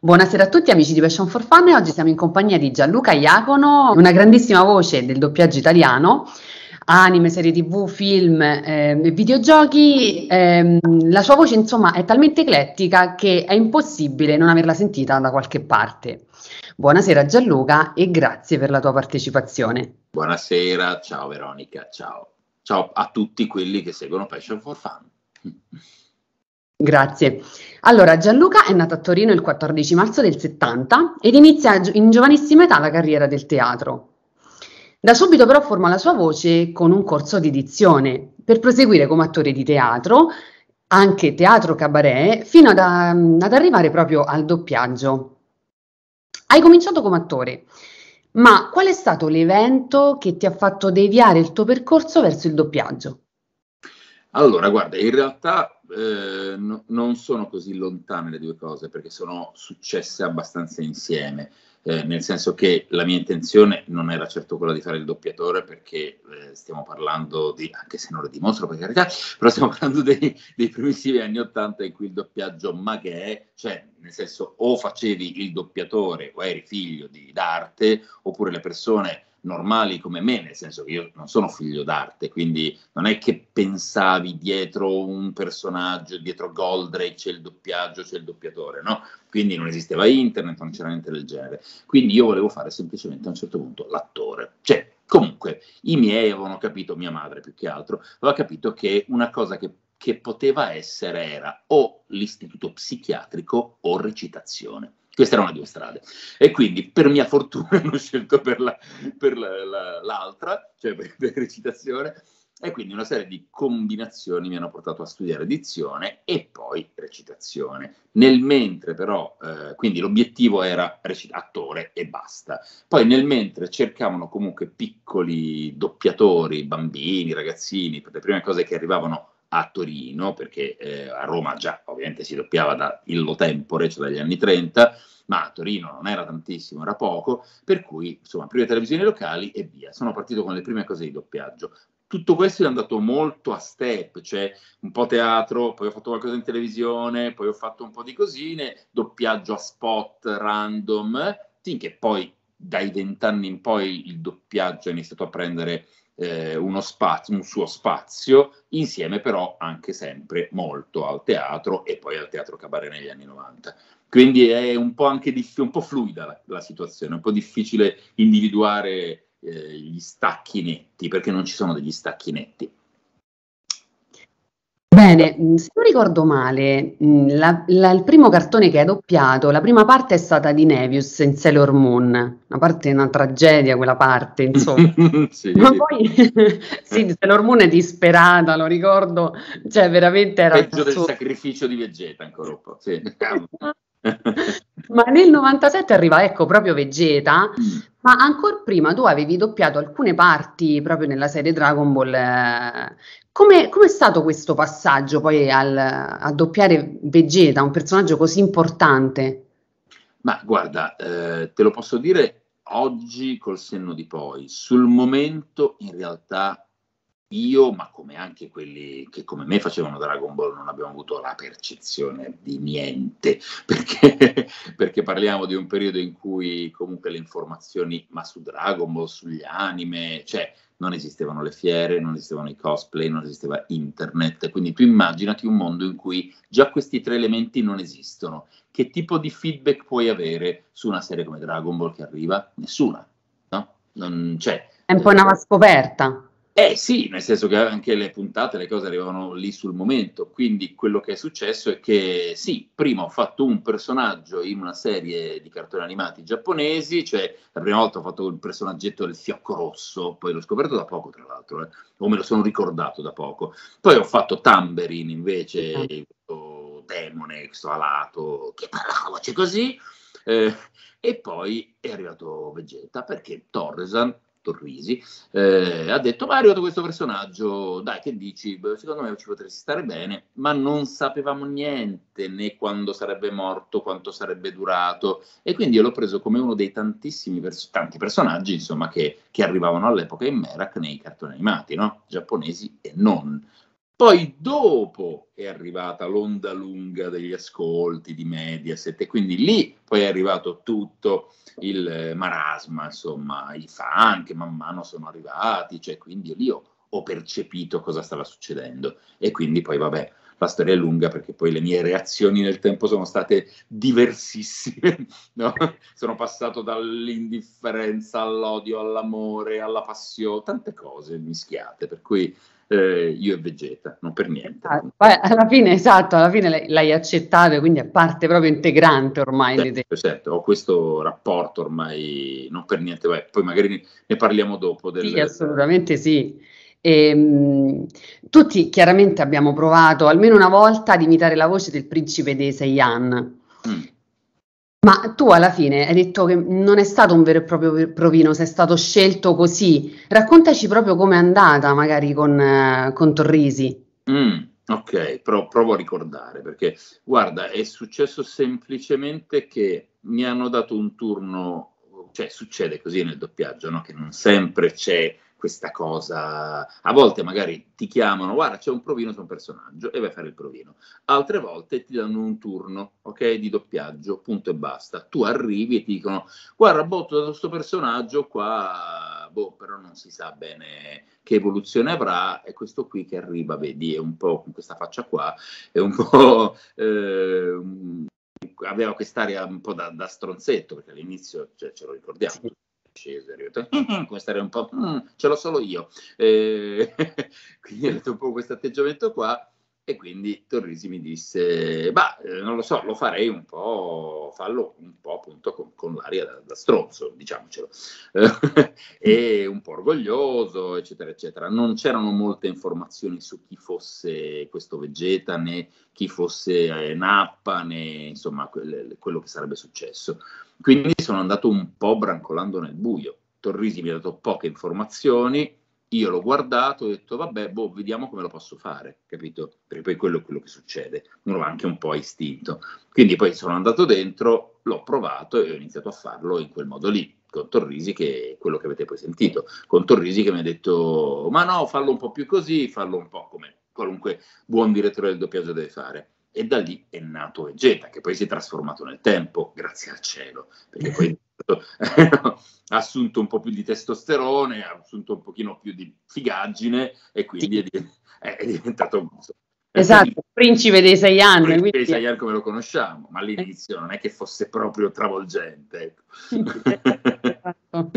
Buonasera a tutti amici di Passion for Fun, e oggi siamo in compagnia di Gianluca Iacono, una grandissima voce del doppiaggio italiano, anime, serie TV, film e videogiochi. La sua voce insomma è talmente eclettica che è impossibile non averla sentita da qualche parte. Buonasera Gianluca e grazie per la tua partecipazione. Buonasera, ciao Veronica, ciao. Ciao a tutti quelli che seguono Passion for Fun. Grazie. Allora, Gianluca è nato a Torino il 14 marzo del 70 ed inizia in giovanissima età la carriera del teatro. Da subito però forma la sua voce con un corso di dizione per proseguire come attore di teatro, anche teatro cabaret, fino ad arrivare proprio al doppiaggio. Hai cominciato come attore, ma qual è stato l'evento che ti ha fatto deviare il tuo percorso verso il doppiaggio? Allora, guarda, in realtà non sono così lontane le due cose perché sono successe abbastanza insieme, nel senso che la mia intenzione non era certo quella di fare il doppiatore perché stiamo parlando di, anche se non lo dimostro per carità, però stiamo parlando dei primissimi anni '80 in cui il doppiaggio maghe, cioè nel senso o facevi il doppiatore o eri figlio d'arte oppure le persone normali come me, nel senso che io non sono figlio d'arte, quindi non è che pensavi dietro un personaggio, dietro Goldrake c'è il doppiaggio, c'è il doppiatore, no? Quindi non esisteva internet, non c'era niente del genere. Quindi io volevo fare semplicemente a un certo punto l'attore. Cioè, comunque, i miei avevano capito, mia madre più che altro, aveva capito che una cosa che poteva essere era o l'istituto psichiatrico o recitazione. Queste erano le due strade. E quindi, per mia fortuna, hanno scelto per l'altra, cioè per recitazione, e quindi una serie di combinazioni mi hanno portato a studiare dizione e poi recitazione. Nel mentre però, quindi l'obiettivo era attore e basta. Poi nel mentre cercavano comunque piccoli doppiatori, bambini, ragazzini, per le prime cose che arrivavano a Torino, perché a Roma già ovviamente si doppiava da illo tempore, cioè dagli anni 30, ma a Torino non era tantissimo, era poco, per cui insomma prime televisioni locali e via. Sono partito con le prime cose di doppiaggio. Tutto questo è andato molto a step, cioè un po' teatro, poi ho fatto qualcosa in televisione, poi ho fatto un po' di cosine, doppiaggio a spot random, finché poi dai 20 anni in poi il doppiaggio ha iniziato a prendere uno spazio, un suo spazio, insieme però anche sempre molto al teatro e poi al teatro cabaret negli anni 90. Quindi è un po' anche un po' fluida la situazione, è un po' difficile individuare gli stacchi netti, perché non ci sono degli stacchi netti. Bene, se non ricordo male, il primo cartone che hai doppiato, la prima parte è stata di Nevius in Sailor Moon, una tragedia quella parte, insomma. Sì. Ma poi, sì, Sailor Moon è disperata, lo ricordo, cioè veramente era Peggio del assurdo. sacrificio di Vegeta ancora un po', sì. Ma nel 97 arriva, ecco, proprio Vegeta, ma ancora prima tu avevi doppiato alcune parti proprio nella serie Dragon Ball. Com'è stato questo passaggio poi a doppiare Vegeta, un personaggio così importante? Ma guarda, te lo posso dire oggi col senno di poi. Sul momento, in realtà, io, ma come anche quelli che come me facevano Dragon Ball, non abbiamo avuto la percezione di niente, perché parliamo di un periodo in cui comunque le informazioni, ma su Dragon Ball, sugli anime, cioè non esistevano le fiere, non esistevano i cosplay, non esisteva internet, quindi tu immaginati un mondo in cui già questi tre elementi non esistono. Che tipo di feedback puoi avere su una serie come Dragon Ball che arriva? Nessuna, no? Non c'è. È un po' una scoperta. Sì, nel senso che anche le puntate, le cose arrivavano lì sul momento, quindi quello che è successo è che sì, prima ho fatto un personaggio in una serie di cartoni animati giapponesi, cioè la prima volta ho fatto il personaggetto del fiocco rosso, poi l'ho scoperto da poco tra l'altro, o me lo sono ricordato da poco, poi ho fatto Tamberin invece, questo demone, questo alato, che parla con la voce così, e poi è arrivato Vegeta perché Torrisi, ha detto ma è arrivato questo personaggio, dai che dici, secondo me ci potresti stare bene, ma non sapevamo niente, né quando sarebbe morto, quanto sarebbe durato, e quindi io l'ho preso come uno dei tantissimi tanti personaggi insomma che arrivavano all'epoca in Merak nei cartoni animati, no? Giapponesi e non. Poi dopo è arrivata l'onda lunga degli ascolti di Mediaset e quindi lì poi è arrivato tutto il marasma, insomma, i fan che man mano sono arrivati, cioè quindi lì ho percepito cosa stava succedendo e quindi poi vabbè, la storia è lunga perché poi le mie reazioni nel tempo sono state diversissime, no? Sono passato dall'indifferenza all'odio, all'amore, alla passione, tante cose mischiate, per cui io e Vegeta, non per niente. Poi alla fine, esatto, alla fine l'hai accettato e quindi è parte proprio integrante ormai di te. Certo, ho questo rapporto ormai, non per niente, poi magari ne parliamo dopo. Sì, assolutamente sì. Tutti chiaramente abbiamo provato almeno una volta ad imitare la voce del principe dei Saiyan. Ma tu alla fine hai detto che non è stato un vero e proprio provino, sei stato scelto così. Raccontaci proprio com'è andata, magari con Torrisi. Ok, provo a ricordare, perché guarda, è successo semplicemente che mi hanno dato un turno, cioè succede così nel doppiaggio, no? Che non sempre c'è questa cosa, a volte magari ti chiamano, guarda c'è un provino su un personaggio e vai a fare il provino, altre volte ti danno un turno, ok, di doppiaggio, punto e basta, tu arrivi e ti dicono, guarda, botto da questo personaggio qua, boh, però non si sa bene che evoluzione avrà, e questo qui che arriva, vedi, è un po' con questa faccia qua, è un po'... aveva quest'aria un po' da stronzetto, perché all'inizio, cioè, ce lo ricordiamo, Sì. sceso, è arrivato, quest'aria un po', ce l'ho solo io. Quindi ho detto un po' questo atteggiamento qua, e quindi Torrisi mi disse, bah, non lo so, lo farei un po', fallo un po' appunto con l'aria da stronzo, diciamocelo, e un po' orgoglioso, eccetera, eccetera. Non c'erano molte informazioni su chi fosse questo Vegeta, né chi fosse Nappa, né insomma quello che sarebbe successo. Quindi sono andato un po' brancolando nel buio. Torrisi mi ha dato poche informazioni, io l'ho guardato e ho detto, vabbè, boh, vediamo come lo posso fare, capito? Perché poi quello è quello che succede, uno va anche un po' istinto. Quindi poi sono andato dentro, l'ho provato e ho iniziato a farlo in quel modo lì, con Torrisi, che è quello che avete poi sentito, con Torrisi che mi ha detto, ma no, fallo un po' più così, fallo un po' come qualunque buon direttore del doppiaggio deve fare. E da lì è nato Vegeta, che poi si è trasformato nel tempo, grazie al cielo, perché poi ha assunto un po' più di testosterone, ha assunto un pochino più di figaggine e quindi Sì. è diventato Esatto, principe dei 6 anni. il Quindi... Sayar come lo conosciamo, ma all'inizio non è che fosse proprio travolgente. Ecco. Esatto.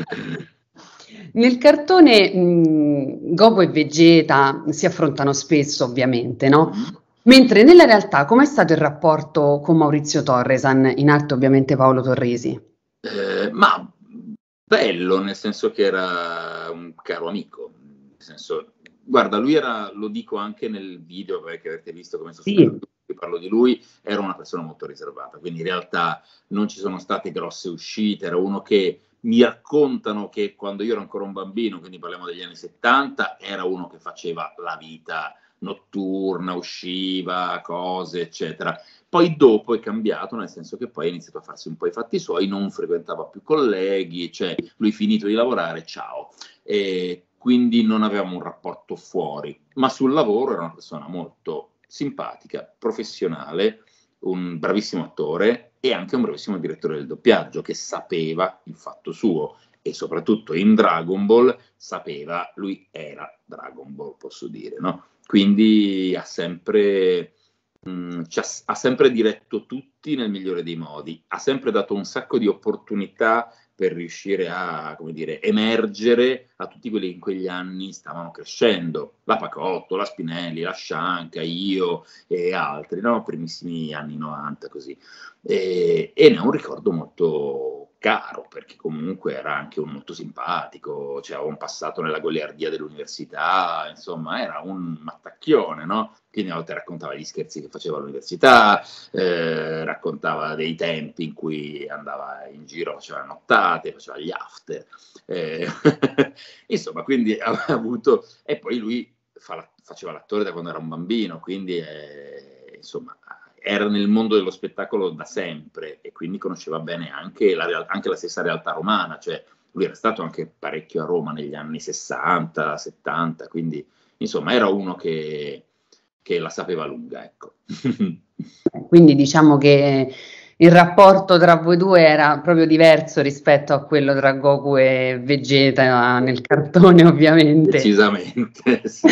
Nel cartone Goku e Vegeta si affrontano spesso, ovviamente, no? Mentre nella realtà, com'è stato il rapporto con Maurizio Torresan, in arte ovviamente Paolo Torresi? Ma bello, nel senso che era un caro amico, nel senso, guarda, lui era, lo dico anche nel video che avete visto come sto su Sì, YouTube, che parlo di lui, era una persona molto riservata, quindi in realtà non ci sono state grosse uscite, era uno che mi raccontano che quando io ero ancora un bambino, quindi parliamo degli anni 70, era uno che faceva la vita notturna, usciva, cose, eccetera. Poi dopo è cambiato, nel senso che poi ha iniziato a farsi un po' i fatti suoi, non frequentava più colleghi, cioè lui finito di lavorare, ciao. E quindi non avevamo un rapporto fuori, ma sul lavoro era una persona molto simpatica, professionale, un bravissimo attore e anche un bravissimo direttore del doppiaggio che sapeva il fatto suo e soprattutto in Dragon Ball sapeva, lui era Dragon Ball, posso dire, no? Quindi ha sempre ha sempre diretto tutti nel migliore dei modi, ha sempre dato un sacco di opportunità per riuscire a, come dire, emergere a tutti quelli che in quegli anni stavano crescendo, la Pacotto, la Spinelli, la Scianca, io e altri, no? Primissimi anni 90 così. E ne ho un ricordo molto caro, perché comunque era anche un molto simpatico, cioè aveva un passato nella goliardia dell'università, insomma era un mattacchione, no? Quindi a volte raccontava gli scherzi che faceva all'università, raccontava dei tempi in cui andava in giro, faceva nottate, faceva gli after, insomma, quindi aveva avuto, e poi lui faceva l'attore da quando era un bambino, quindi insomma era nel mondo dello spettacolo da sempre e quindi conosceva bene anche la stessa realtà romana, cioè lui era stato anche parecchio a Roma negli anni 60, 70, quindi insomma era uno che che la sapeva lunga, ecco. Quindi diciamo che il rapporto tra voi due era proprio diverso rispetto a quello tra Goku e Vegeta nel cartone, ovviamente. Decisamente, sì.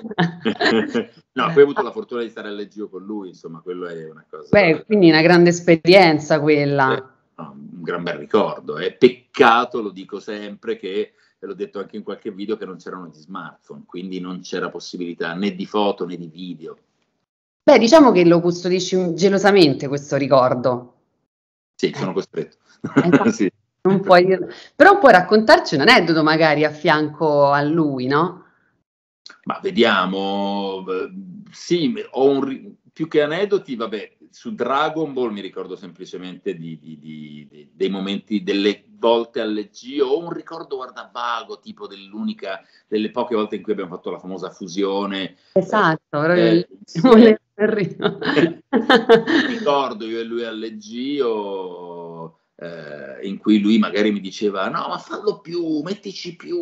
No, poi ho avuto la fortuna di stare al leggio con lui, insomma, quello è una cosa... Beh, quindi una grande esperienza quella. Un gran bel ricordo. È peccato, lo dico sempre, che, e l'ho detto anche in qualche video, che non c'erano gli smartphone, quindi non c'era possibilità né di foto né di video. Beh, diciamo che lo custodisci gelosamente questo ricordo. Sì, sono costretto. Sì. Non puoi dirlo. Però puoi raccontarci un aneddoto magari a fianco a lui, no? Ma vediamo, sì, più che aneddoti, vabbè, su Dragon Ball mi ricordo semplicemente dei momenti, delle volte al leggio, ho un ricordo, guarda, vago, tipo delle poche volte in cui abbiamo fatto la famosa fusione. Esatto, proprio Insieme. il Ricordo io e lui al leggio, in cui lui magari mi diceva no, ma fallo più, mettici più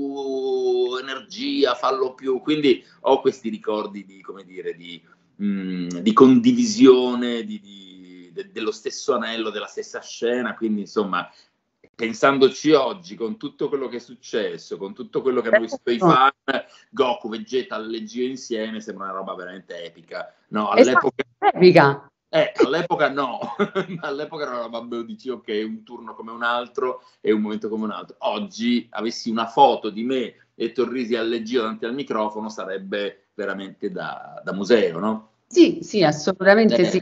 energia, fallo più. Quindi ho questi ricordi di, come dire, di condivisione, dello stesso anello, della stessa scena. Quindi insomma, pensandoci oggi, con tutto quello che è successo, con tutto quello che hanno visto i fan, Goku, Vegeta al leggio insieme sembra una roba veramente epica. No, all'epoca... epica. All'epoca no, all'epoca era una roba, dici ok, un turno come un altro e un momento come un altro. Oggi avessi una foto di me e Torrisi al leggio davanti al microfono sarebbe veramente da museo, no? Sì, sì, assolutamente sì.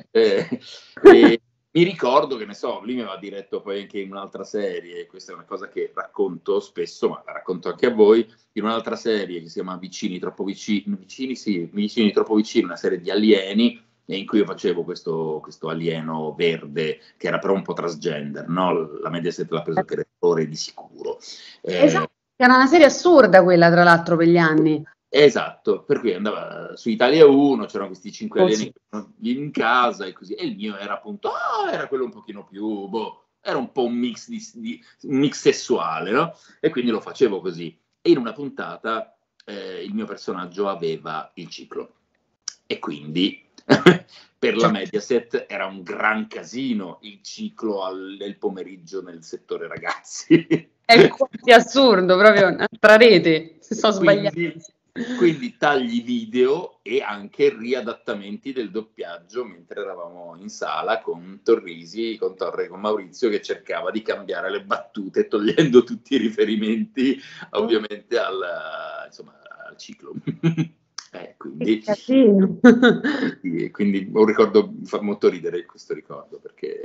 Mi ricordo che, ne so, lui mi aveva diretto poi anche in un'altra serie, questa è una cosa che racconto spesso, ma la racconto anche a voi, in un'altra serie che si chiama Vicini troppo vicini troppo vicini, una serie di alieni, in cui io facevo questo alieno verde, che era però un po' transgender, no? La Mediaset l'ha preso per errore di sicuro. Esatto, era una serie assurda quella, tra l'altro, per gli anni. Esatto, per cui andava su Italia 1, c'erano questi 5 alieni in casa e così, e il mio era appunto, era quello un pochino più, era un po' un mix, un mix sessuale, no? E quindi lo facevo così. E in una puntata il mio personaggio aveva il ciclo. E quindi per la Mediaset era un gran casino il ciclo nel pomeriggio nel settore ragazzi. È quasi assurdo, proprio un'altra rete, se sto sbagliando. Quindi tagli video e anche riadattamenti del doppiaggio mentre eravamo in sala con Torrisi, con Torre, con Maurizio che cercava di cambiare le battute togliendo tutti i riferimenti ovviamente al ciclo. Quindi un ricordo, fa molto ridere questo ricordo perché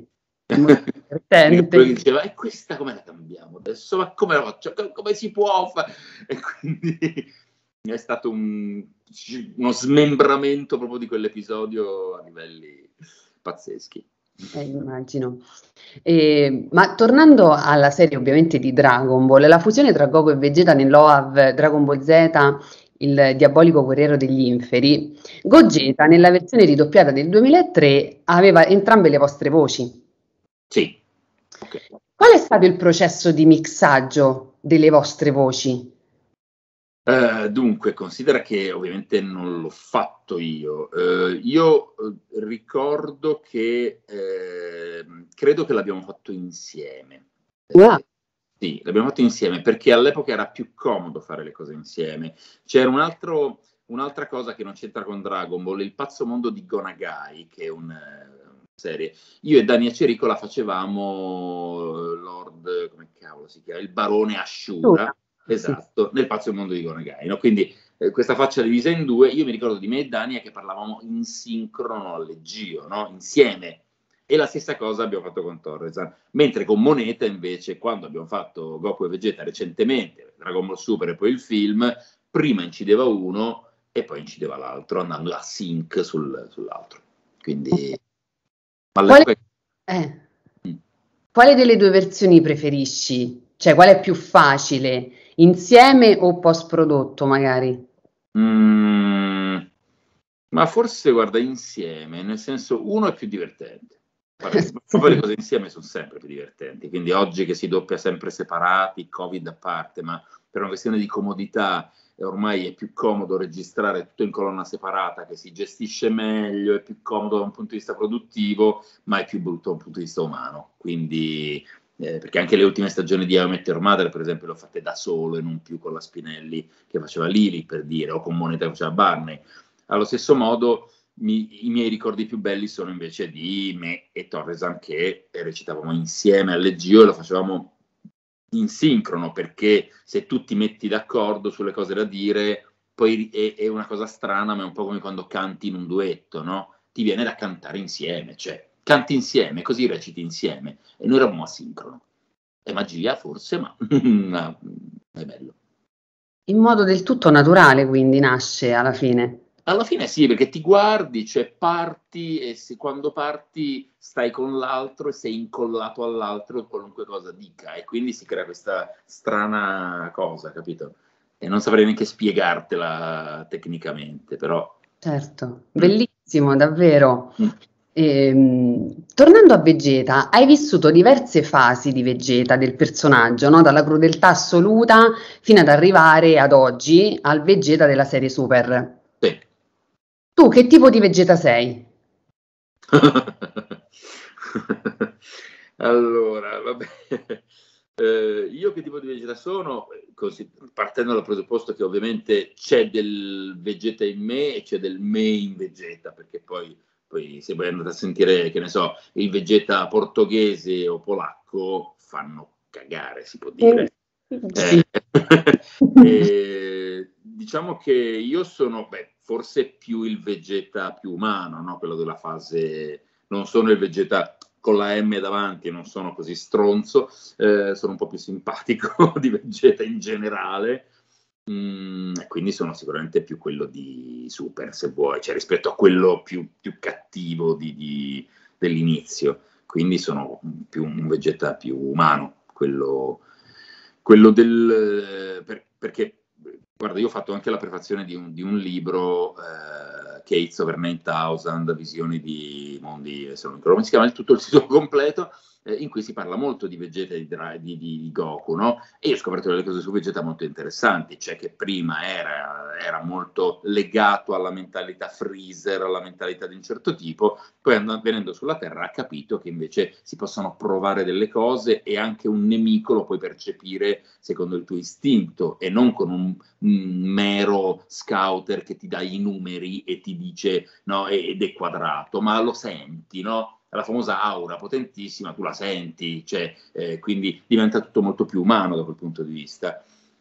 lui diceva e questa come la cambiamo adesso, ma come si può fare? E quindi è stato uno smembramento proprio di quell'episodio a livelli pazzeschi. Immagino. Ma tornando alla serie ovviamente di Dragon Ball, la fusione tra Goku e Vegeta nell'OAV Dragon Ball Z, il diabolico guerriero degli inferi, Gogeta nella versione ridoppiata del 2003 aveva entrambe le vostre voci. Sì. Okay. Qual è stato il processo di mixaggio delle vostre voci? Dunque, considera che ovviamente non l'ho fatto io. Io ricordo che credo che l'abbiamo fatto insieme. Wow. Sì, l'abbiamo fatto insieme perché all'epoca era più comodo fare le cose insieme. C'era un'altra cosa che non c'entra con Dragon Ball, il pazzo mondo di Gonagai, che è una serie. Io e Dani Acerico la facevamo Lord, come cavolo si chiama? Il barone Ashura. Esatto, nel pazzo mondo di Gonagai, no? Quindi questa faccia divisa in due, io mi ricordo di me e Dania che parlavamo in sincrono al leggio, no? Insieme, e la stessa cosa abbiamo fatto con Torrezan, mentre con Moneta invece, quando abbiamo fatto Goku e Vegeta recentemente, Dragon Ball Super e poi il film, prima incideva uno e poi incideva l'altro, andando a sync sull'altro. Quindi... Quale delle due versioni preferisci? Cioè, qual è più facile? Insieme o post prodotto magari? Ma forse guarda insieme, nel senso uno è più divertente. Proprio le cose insieme sono sempre più divertenti, quindi oggi che si doppia sempre separati, Covid a parte, ma per una questione di comodità ormai è più comodo registrare tutto in colonna separata, che si gestisce meglio, è più comodo da un punto di vista produttivo, ma è più brutto da un punto di vista umano, quindi perché anche le ultime stagioni di How I Met Your Mother, per esempio, le ho fatte da solo e non più con la Spinelli che faceva Lily, per dire, o con Monica che faceva Barney. Allo stesso modo i miei ricordi più belli sono invece di me e Torresan che recitavamo insieme al Leggio e lo facevamo in sincrono, perché se tu ti metti d'accordo sulle cose da dire, poi è una cosa strana, ma è un po' come quando canti in un duetto, no? Ti viene da cantare insieme, cioè canti insieme, così reciti insieme, e noi eravamo asincrono. È magia forse, ma è bello. In modo del tutto naturale, quindi, nasce alla fine. Alla fine sì, perché ti guardi, cioè parti e quando parti stai con l'altro e sei incollato all'altro qualunque cosa dica, e quindi si crea questa strana cosa, capito? E non saprei neanche spiegartela tecnicamente, però... Certo, bellissimo, davvero. Tornando a Vegeta, hai vissuto diverse fasi di Vegeta, del personaggio, no? Dalla crudeltà assoluta fino ad arrivare ad oggi al Vegeta della serie Super. Sì. Tu che tipo di Vegeta sei? Allora, vabbè, io che tipo di Vegeta sono? Così, partendo dal presupposto che ovviamente c'è del Vegeta in me e c'è del me in Vegeta, perché poi se voi andate a sentire, che ne so, il Vegeta portoghese o polacco, fanno cagare, si può dire. Sì. Diciamo che io sono, forse più il Vegeta più umano, no? Quello della fase, non sono il Vegeta con la M davanti, non sono così stronzo, sono un po' più simpatico di Vegeta in generale, quindi sono sicuramente più quello di Super, se vuoi, cioè rispetto a quello più cattivo dell'inizio, quindi sono più un Vegeta più umano, quello perché, guarda, io ho fatto anche la prefazione di un libro, Cates Over 9000, visioni di mondi, se non ricordo come si chiama tutto il titolo completo, in cui si parla molto di Vegeta e di Goku, no? E io ho scoperto delle cose su Vegeta molto interessanti, cioè che prima era molto legato alla mentalità Freezer, alla mentalità di un certo tipo, poi venendo sulla Terra ha capito che invece si possono provare delle cose e anche un nemico lo puoi percepire secondo il tuo istinto e non con un mero scouter che ti dà i numeri e ti dice no, ed è quadrato, ma lo senti, no? La famosa aura potentissima, tu la senti, cioè, quindi diventa tutto molto più umano da quel punto di vista.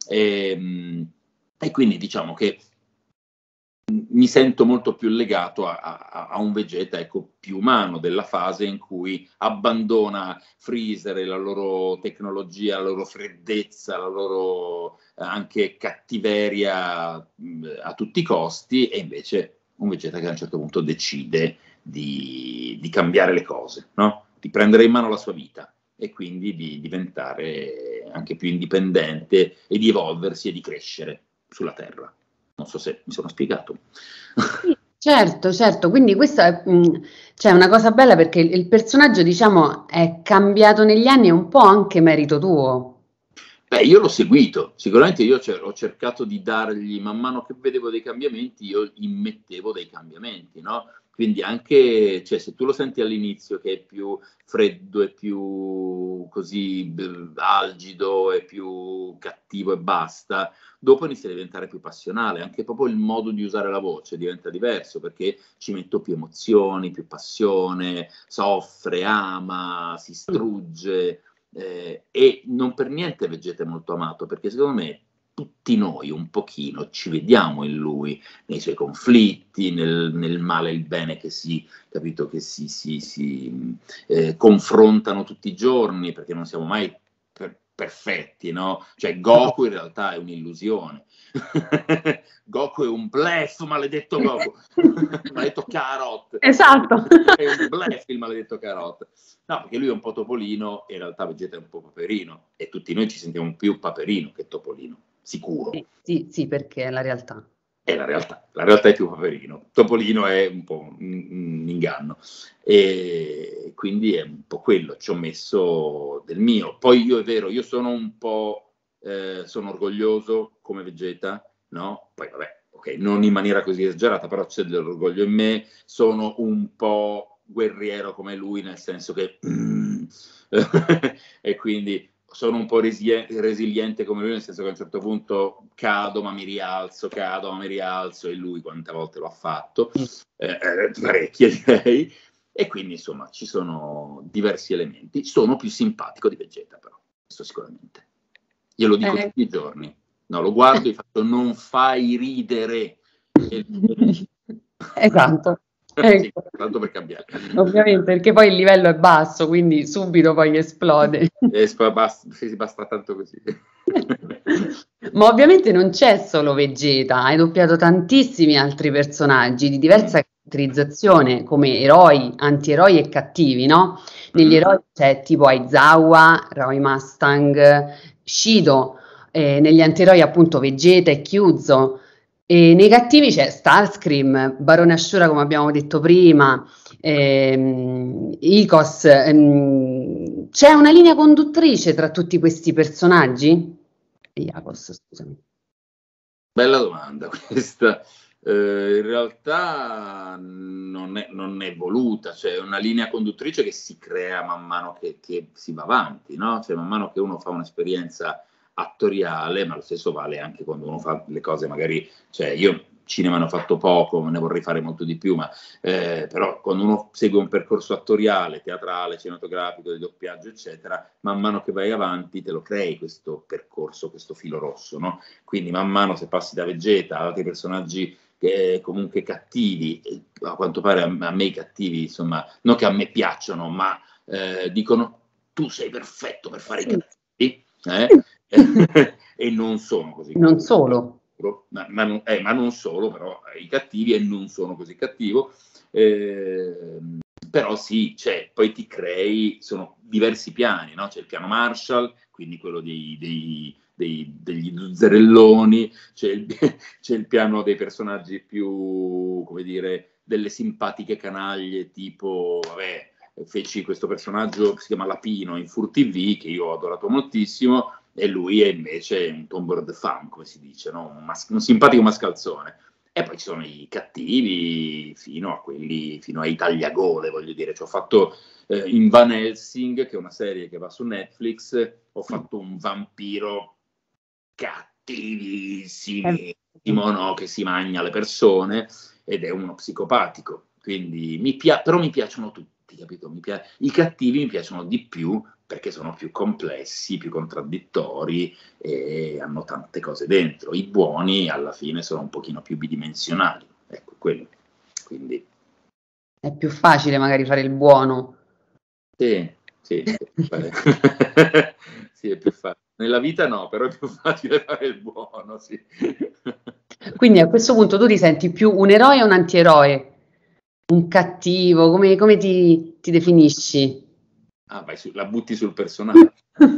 E quindi diciamo che mi sento molto più legato a un Vegeta, ecco, più umano, della fase in cui abbandona Freezer e la loro tecnologia, la loro freddezza, la loro anche cattiveria a tutti i costi, e invece un Vegeta che a un certo punto decide di cambiare le cose, no? Di prendere in mano la sua vita e quindi di diventare anche più indipendente e di evolversi e di crescere sulla Terra. Non so se mi sono spiegato. Sì, certo, certo, quindi questa è cioè, una cosa bella perché il personaggio, diciamo, è cambiato negli anni, è un po' anche merito tuo. Io l'ho seguito, sicuramente io ho cercato di dargli, man mano che vedevo dei cambiamenti, io immettevo dei cambiamenti, no? Quindi anche, cioè, se tu lo senti all'inizio che è più freddo, è più così algido, è più cattivo e basta, dopo inizia a diventare più passionale, anche proprio il modo di usare la voce diventa diverso, perché ci metto più emozioni, più passione, soffre, ama, si strugge. E non per niente Vegeta è molto amato, perché secondo me tutti noi un pochino ci vediamo in lui, nei suoi conflitti, nel male e il bene che capito, che si confrontano tutti i giorni, perché non siamo mai perfetti, no? Cioè Goku in realtà è un'illusione. Goku è un bluff, maledetto Goku. Maledetto Carrot. Esatto. È un bluff il maledetto Carrot. No, perché lui è un po' Topolino e in realtà Vegeta è un po' Paperino, e tutti noi ci sentiamo più Paperino che Topolino, sicuro. Sì, sì, sì, perché è la realtà. è la realtà è più Paperino, Topolino è un po' un inganno, e quindi è un po' quello, ci ho messo del mio. Poi io è vero, io sono un po', sono orgoglioso come Vegeta, no? Poi vabbè, ok, non in maniera così esagerata, però c'è dell'orgoglio in me, sono un po' guerriero come lui, nel senso che e quindi sono un po' resiliente come lui, nel senso che a un certo punto cado ma mi rialzo, e lui quante volte lo ha fatto, parecchie direi, e quindi insomma ci sono diversi elementi. Sono più simpatico di Vegeta però, questo sicuramente. Glielo dico tutti i giorni. No, lo guardo e gli faccio non fai ridere. Esatto. Sì, Ecco. tanto per cambiare. Ovviamente, perché poi il livello è basso, quindi subito poi esplode. Basta tanto così. Ma ovviamente non c'è solo Vegeta, hai doppiato tantissimi altri personaggi di diversa caratterizzazione, come eroi, antieroi e cattivi, no? Negli eroi c'è tipo Aizawa, Roy Mustang, Shido, negli antieroi appunto Vegeta e Kyuzo, e nei cattivi c'è Starscream, Barone Ashura come abbiamo detto prima, Icos. C'è una linea conduttrice tra tutti questi personaggi? Iacos, scusami. Bella domanda questa. In realtà non è voluta, cioè è una linea conduttrice che si crea man mano che si va avanti, no? Cioè man mano che uno fa un'esperienza attoriale, ma lo stesso vale anche quando uno fa le cose magari, cioè io cinema ne ho fatto poco, ne vorrei fare molto di più, ma però quando uno segue un percorso attoriale, teatrale, cinematografico, di doppiaggio, eccetera, man mano che vai avanti te lo crei questo percorso, questo filo rosso, no? Quindi man mano se passi da Vegeta ad altri personaggi che comunque cattivi, a quanto pare a me i cattivi, insomma, non che a me piacciono, ma dicono tu sei perfetto per fare i cattivi, e non sono così. Non solo. Ma non solo, però i cattivi e non sono così cattivo. Però sì, cioè, poi ti crei, sono diversi piani, no? C'è il piano Marshall, quindi quello degli zuzzerelloni, c'è il piano dei personaggi più, come dire, delle simpatiche canaglie, tipo, vabbè, feci questo personaggio che si chiama Lapino in Fur TV, che io ho adorato moltissimo, e lui è invece un tomber de femme, come si dice, no? Un simpatico mascalzone. E poi ci sono i cattivi fino ai tagliagole, voglio dire. Ci ho fatto in Van Helsing, che è una serie che va su Netflix, ho fatto un vampiro cattivissimo, no? Che si mangia le persone ed è uno psicopatico. Quindi però mi piacciono tutti, capito? I cattivi mi piacciono di più perché sono più complessi, più contraddittori e hanno tante cose dentro. I buoni alla fine sono un pochino più bidimensionali, ecco, quello. Quindi è più facile magari fare il buono. Sì, sì, sì, è più facile. Nella vita no, però è più facile fare il buono, sì. Quindi a questo punto tu ti senti più un eroe o un antieroe? Un cattivo? Come ti definisci? Ah, la butti sul personaggio.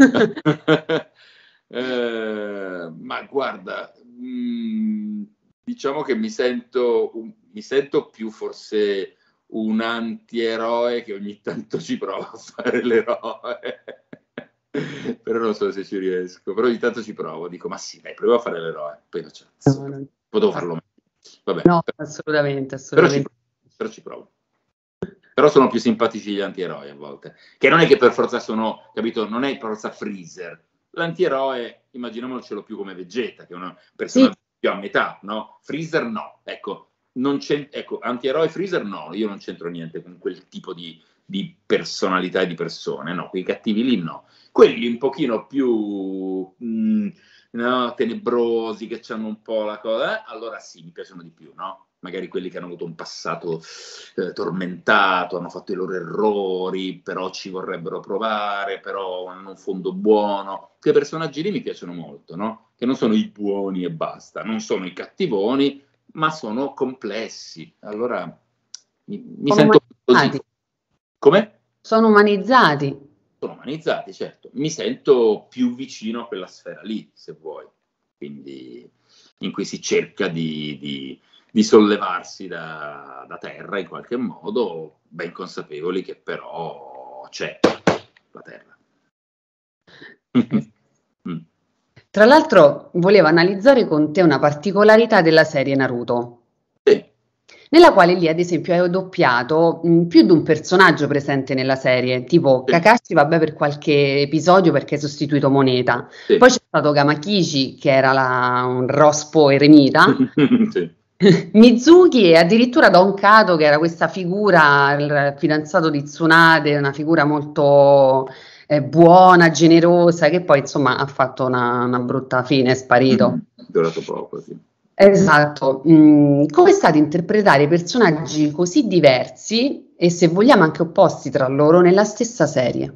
Ma guarda, diciamo che mi sento più forse un antieroe che ogni tanto ci prova a fare l'eroe. Però non so se ci riesco, però ogni tanto ci provo, dico ma sì, dai, provo a fare l'eroe, poi potevo farlo meglio. Vabbè, no, assolutamente. Però ci provo. Però sono più simpatici gli antieroi a volte, che non è che per forza sono, capito, non è per forza Freezer. L'antieroe, immaginiamocelo più come Vegeta, che è un personaggio più a metà, no? Freezer no, ecco, antieroe Freezer no, io non c'entro niente con quel tipo di personalità e di persone, no, quei cattivi lì no. Quelli un pochino più no, tenebrosi, che hanno un po' la cosa, allora sì, mi piacciono di più, no? Magari quelli che hanno avuto un passato tormentato, hanno fatto i loro errori, però ci vorrebbero provare, però hanno un fondo buono. Quei personaggi lì mi piacciono molto, no? Che non sono i buoni e basta, non sono i cattivoni, ma sono complessi. Allora mi sento così. Come? Sono umanizzati. Sono umanizzati, certo. Mi sento più vicino a quella sfera lì, se vuoi. quindi in cui si cerca di sollevarsi da terra in qualche modo, ben consapevoli che però c'è la terra. Mm. Tra l'altro, volevo analizzare con te una particolarità della serie Naruto, Sì, nella quale lì, ad esempio, hai doppiato più di un personaggio presente nella serie, tipo sì, Kakashi, vabbè, per qualche episodio perché hai sostituito Moneta. sì. Poi c'è stato Gamakishi, che era un rospo eremita, Sì. Mizuki e addirittura Don Kato, che era questa figura, il fidanzato di Tsunade, una figura molto buona, generosa, che poi insomma ha fatto una brutta fine, è sparito. Durato poco, sì. Esatto. Come è stato interpretare personaggi così diversi e se vogliamo anche opposti tra loro nella stessa serie?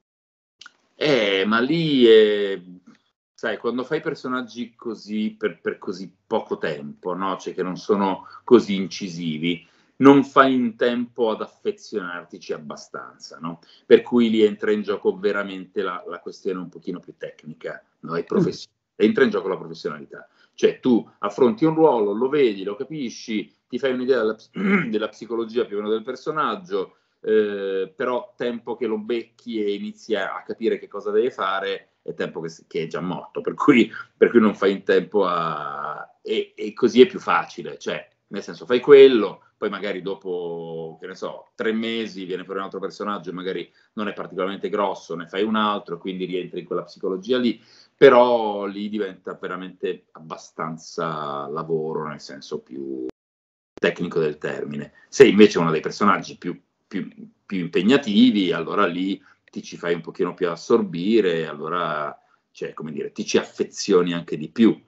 Ma lì, sai, quando fai personaggi così per così poco tempo, no? Cioè che non sono così incisivi, non fai in tempo ad affezionartici abbastanza, no? Per cui lì entra in gioco veramente la questione un pochino più tecnica, no? E entra in gioco la professionalità. Cioè tu affronti un ruolo, lo vedi, lo capisci, ti fai un'idea della psicologia più o meno del personaggio, però tempo che lo becchi e inizi a capire che cosa deve fare è tempo che è già morto, per cui non fai in tempo e così è più facile, cioè nel senso fai quello, poi magari dopo, che ne so, 3 mesi viene fuori un altro personaggio e magari non è particolarmente grosso, ne fai un altro, quindi rientri in quella psicologia lì, però lì diventa veramente abbastanza lavoro, nel senso più tecnico del termine. Se invece è uno dei personaggi più impegnativi, allora lì ti ci fai un pochino più assorbire, allora cioè, come dire, ti ci affezioni anche di più.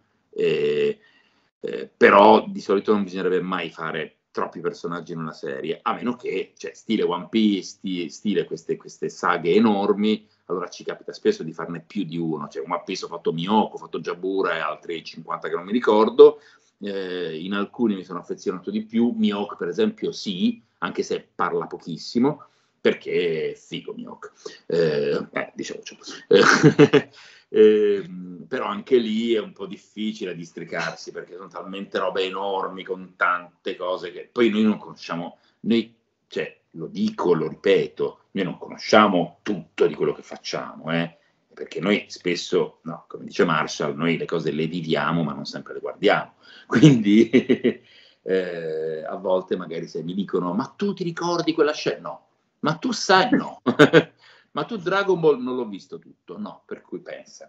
Però di solito non bisognerebbe mai fare troppi personaggi in una serie, a meno che, cioè, stile One Piece, stile queste saghe enormi, allora ci capita spesso di farne più di uno. Cioè, One Piece ho fatto Miyoko, ho fatto Jabura e altri 50 che non mi ricordo, in alcuni mi sono affezionato di più, Mihawk per esempio sì, anche se parla pochissimo, perché è figo Mihawk, diciamoci. Però anche lì è un po' difficile districarsi, perché sono talmente robe enormi, con tante cose, che poi noi non conosciamo, noi, cioè, lo dico, lo ripeto, noi non conosciamo tutto di quello che facciamo, perché noi spesso, no, come dice Marshall, noi le cose le viviamo ma non sempre le guardiamo. Quindi a volte magari se mi dicono ma tu ti ricordi quella scena? No. Ma tu sai? No. Ma tu Dragon Ball non l'ho visto tutto? No, per cui pensa.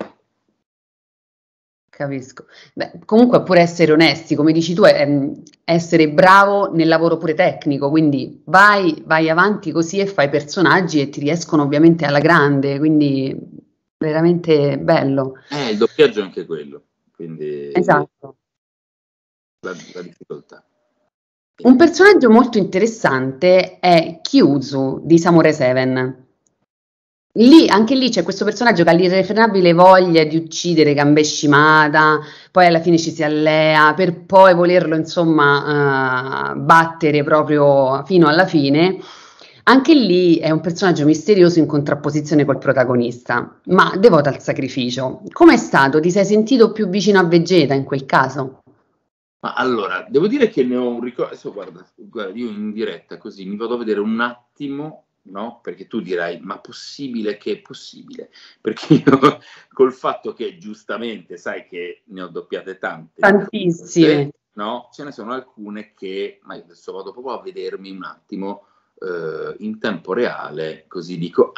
Capisco. Beh, comunque pure essere onesti, come dici tu, è essere bravo nel lavoro pure tecnico, quindi vai avanti così e fai personaggi e ti riescono ovviamente alla grande, quindi veramente bello. Il doppiaggio è anche quello, quindi Esatto. la difficoltà. Un personaggio molto interessante è Kyuzu di Samurai 7. Anche lì c'è questo personaggio che ha l'irrefrenabile voglia di uccidere Ganbei Shimada, poi alla fine ci si allea per poi volerlo insomma battere proprio fino alla fine. Anche lì è un personaggio misterioso in contrapposizione col protagonista, ma devoto al sacrificio. Com'è stato? Ti sei sentito più vicino a Vegeta in quel caso? Ma allora, devo dire che ne ho un ricordo, adesso guarda, io in diretta così mi vado a vedere un attimo, no? Perché tu dirai, ma possibile che è possibile? Perché io, col fatto che giustamente sai che ne ho doppiate tante, Tantissime. no? Ce ne sono alcune che, ma io adesso vado proprio a vedermi un attimo in tempo reale, così dico,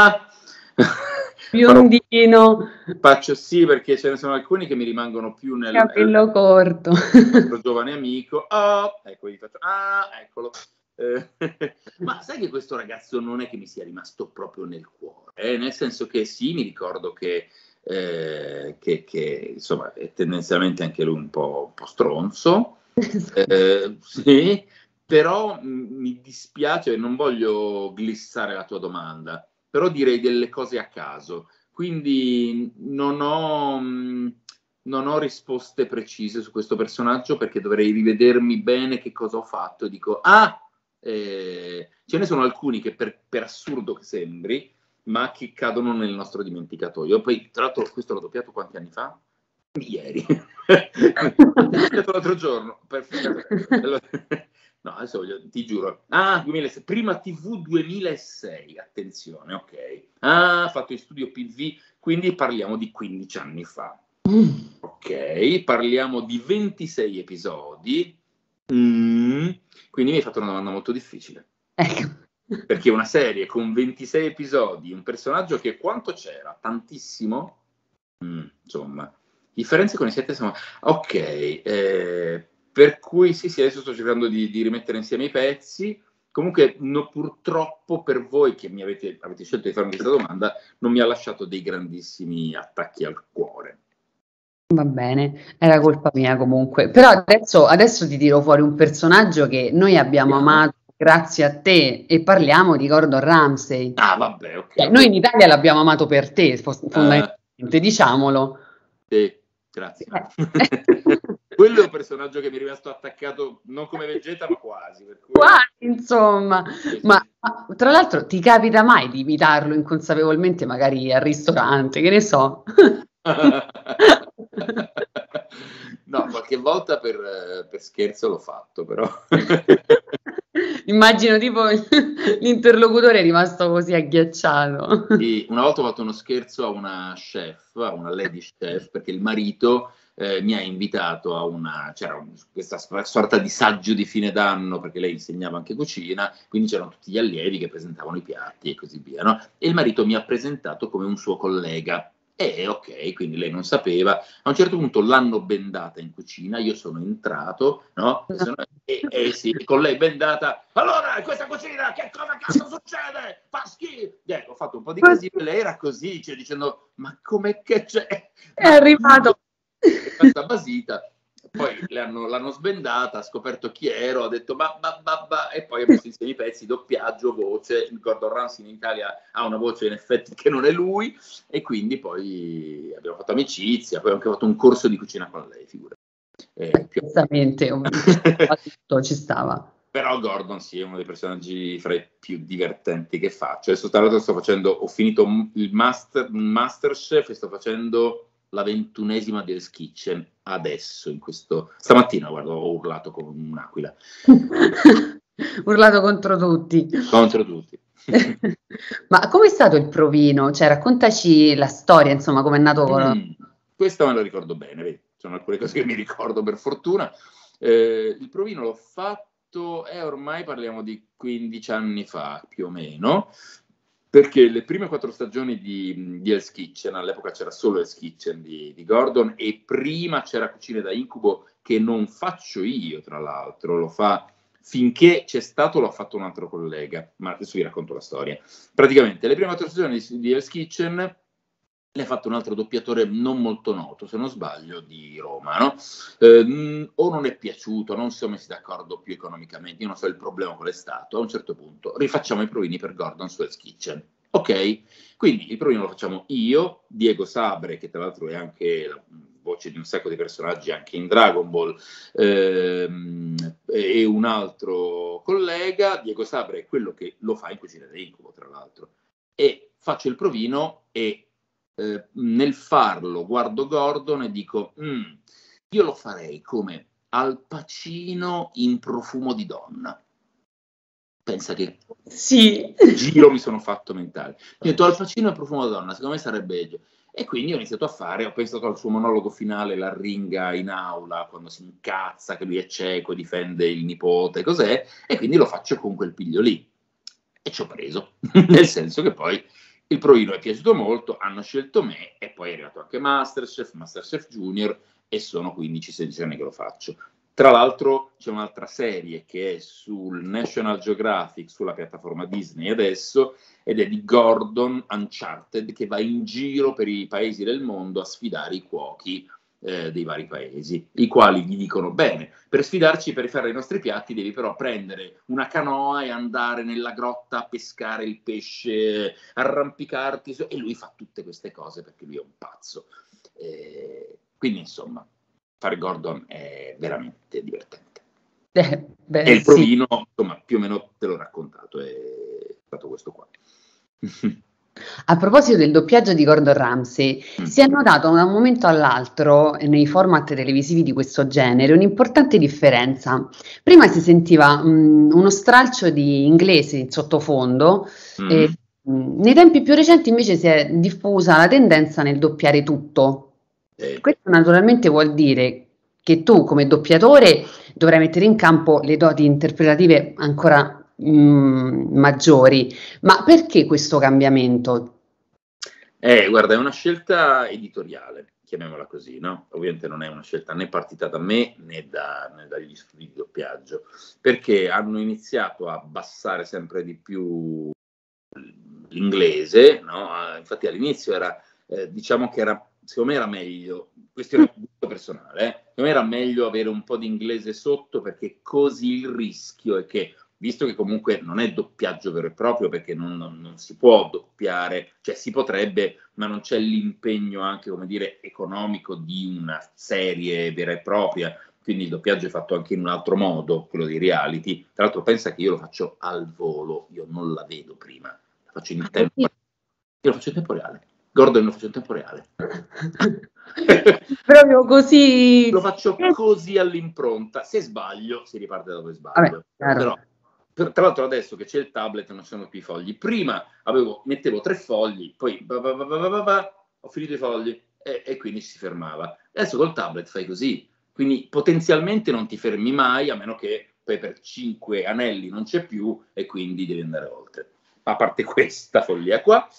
Biondino, faccio sì, perché ce ne sono alcuni che mi rimangono più capello corto. nostro giovane amico, ecco, gli faccio, eccolo. Ma sai che questo ragazzo non è che mi sia rimasto proprio nel cuore, nel senso che sì, mi ricordo che insomma è tendenzialmente anche lui un po' stronzo, sì, però mi dispiace, non voglio glissare la tua domanda, però direi delle cose a caso, quindi non ho risposte precise su questo personaggio, perché dovrei rivedermi bene che cosa ho fatto e dico, ce ne sono alcuni che per assurdo che sembri, ma che cadono nel nostro dimenticatoio. Poi, tra l'altro, questo l'ho doppiato quanti anni fa? Ieri. L'altro giorno. Perfetto. No, adesso ti giuro. 2006. Prima TV 2006, attenzione, ok. Ha fatto in studio PV, quindi parliamo di 15 anni fa. Ok, parliamo di 26 episodi. Quindi mi hai fatto una domanda molto difficile. Ecco. Perché una serie con 26 episodi, un personaggio che quanto c'era? Tantissimo? Insomma, differenze con i 7 sono... Ok, per cui sì, adesso sto cercando di rimettere insieme i pezzi. Comunque, purtroppo per voi che avete scelto di farmi questa domanda, non mi ha lasciato dei grandissimi attacchi al cuore. Va bene, era colpa mia comunque. Però adesso ti tiro fuori un personaggio che noi abbiamo amato grazie a te e parliamo di Gordon Ramsay. Vabbè, ok. Noi in Italia l'abbiamo amato per te, fondamentalmente, diciamolo. Sì, grazie. Quello è un personaggio che mi è rimasto attaccato non come Vegeta, ma quasi. Per cui... Quasi, insomma. Sì. Ma tra l'altro ti capita mai di imitarlo inconsapevolmente, magari al ristorante, che ne so? No, qualche volta per scherzo l'ho fatto, però. Immagino tipo l'interlocutore è rimasto così agghiacciato. E una volta ho fatto uno scherzo a una chef, a una lady chef, perché il marito mi ha invitato c'era questa sorta di saggio di fine d'anno, perché lei insegnava anche cucina, quindi c'erano tutti gli allievi che presentavano i piatti e così via, no? E il marito mi ha presentato come un suo collega. Ok, quindi lei non sapeva. A un certo punto l'hanno bendata in cucina, io sono entrato, no? Sì, con lei bendata. Allora, in questa cucina che cosa cazzo succede? Fa schifo! Ho fatto un po' di casino e lei era così, cioè dicendo, ma com'è che c'è? È arrivato. È stata basita. Poi l'hanno sbendata, ha scoperto chi ero, ha detto e poi ha messo insieme i pezzi, doppiaggio, voce. Gordon Ramsay in Italia ha una voce in effetti che non è lui, e quindi poi abbiamo fatto amicizia, poi ho anche fatto un corso di cucina con lei, figurati. Esattamente, ci stava. Però Gordon sì, è uno dei personaggi fra i più divertenti che faccio. Adesso tra l'altro ho finito il Masterchef e sto facendo la 21ª di Hell's Kitchen adesso, stamattina, guarda, ho urlato come un'aquila. Urlato contro tutti. Contro tutti. Ma com'è stato il provino? Cioè, raccontaci la storia, insomma, come è nato. Questo me lo ricordo bene, vedi? Sono alcune cose che mi ricordo per fortuna. Il provino l'ho fatto, ormai parliamo di 15 anni fa, più o meno, perché le prime 4 stagioni di Hell's Kitchen, all'epoca c'era solo Hell's Kitchen di Gordon, e prima c'era Cucine da Incubo, che non faccio io, tra l'altro, lo fa... Finché c'è stato l'ho fatto un altro collega, ma adesso vi racconto la storia. Praticamente le prime 4 stagioni di Hell's Kitchen le ha fatto un altro doppiatore non molto noto, se non sbaglio, di Roma, no? O non è piaciuto, non si sono messi d'accordo più economicamente, io non so il problema qual è stato. A un certo punto rifacciamo i provini per Gordon su Hell's Kitchen. Ok? Quindi il provino lo facciamo io, Diego Sabre, che tra l'altro è anche la voce di un sacco di personaggi anche in Dragon Ball, e un altro collega. Diego Sabre è quello che lo fa in Cucina da Incubo, tra l'altro. E faccio il provino e nel farlo guardo Gordon e dico, io lo farei come Al Pacino in Profumo di donna. Pensa che sì. Giro mi sono fatto mentale. Ho detto Al Pacino in Profumo di donna, secondo me sarebbe... E quindi ho iniziato a fare, ho pensato al suo monologo finale, la ringa in aula, quando si incazza che lui è cieco, difende il nipote, cos'è, e quindi lo faccio con quel piglio lì. E ci ho preso, nel senso che poi il provino è piaciuto molto, hanno scelto me, e poi è arrivato anche Masterchef Junior, e sono 15-16 anni che lo faccio. Tra l'altro c'è un'altra serie che è sul National Geographic, sulla piattaforma Disney adesso, ed è di Gordon Uncharted, che va in giro per i paesi del mondo a sfidare i cuochi dei vari paesi, i quali gli dicono, bene, per sfidarci, per fare i nostri piatti, devi però prendere una canoa e andare nella grotta a pescare il pesce, arrampicarti, e lui fa tutte queste cose perché lui è un pazzo. Quindi, insomma, fare Gordon è veramente divertente. E il provino, insomma, più o meno te l'ho raccontato, è stato questo qua. A proposito del doppiaggio di Gordon Ramsay, si è notato da un momento all'altro nei format televisivi di questo genere un'importante differenza. Prima si sentiva uno stralcio di inglese in sottofondo, e nei tempi più recenti invece si è diffusa la tendenza nel doppiare tutto. Questo naturalmente vuol dire che tu come doppiatore dovrai mettere in campo le doti interpretative ancora maggiori. Ma perché questo cambiamento? Guarda, è una scelta editoriale, chiamiamola così, no? Ovviamente non è una scelta né partita da me né dagli studi di doppiaggio, perché hanno iniziato a abbassare sempre di più l'inglese, no? Infatti all'inizio era, diciamo che era, secondo me era meglio, questione personale, secondo me era meglio avere un po' di inglese sotto, perché così il rischio è che, visto che comunque non è doppiaggio vero e proprio, perché non si può doppiare, cioè si potrebbe, ma non c'è l'impegno anche, come dire, economico di una serie vera e propria, quindi il doppiaggio è fatto anche in un altro modo, quello di reality. Tra l'altro pensa che io lo faccio al volo, io non la vedo prima, la faccio in tempo, io lo faccio in tempo reale. Gordon lo faccio in tempo reale. Proprio così. Lo faccio così all'impronta, se sbaglio si riparte da dove sbaglio. Però, tra l'altro adesso che c'è il tablet non ci sono più i fogli. Prima mettevo 3 fogli, poi ho finito i fogli e quindi ci si fermava. Adesso col tablet fai così, quindi potenzialmente non ti fermi mai, a meno che poi per 5 anelli non c'è più e quindi devi andare oltre. A parte questa follia qua,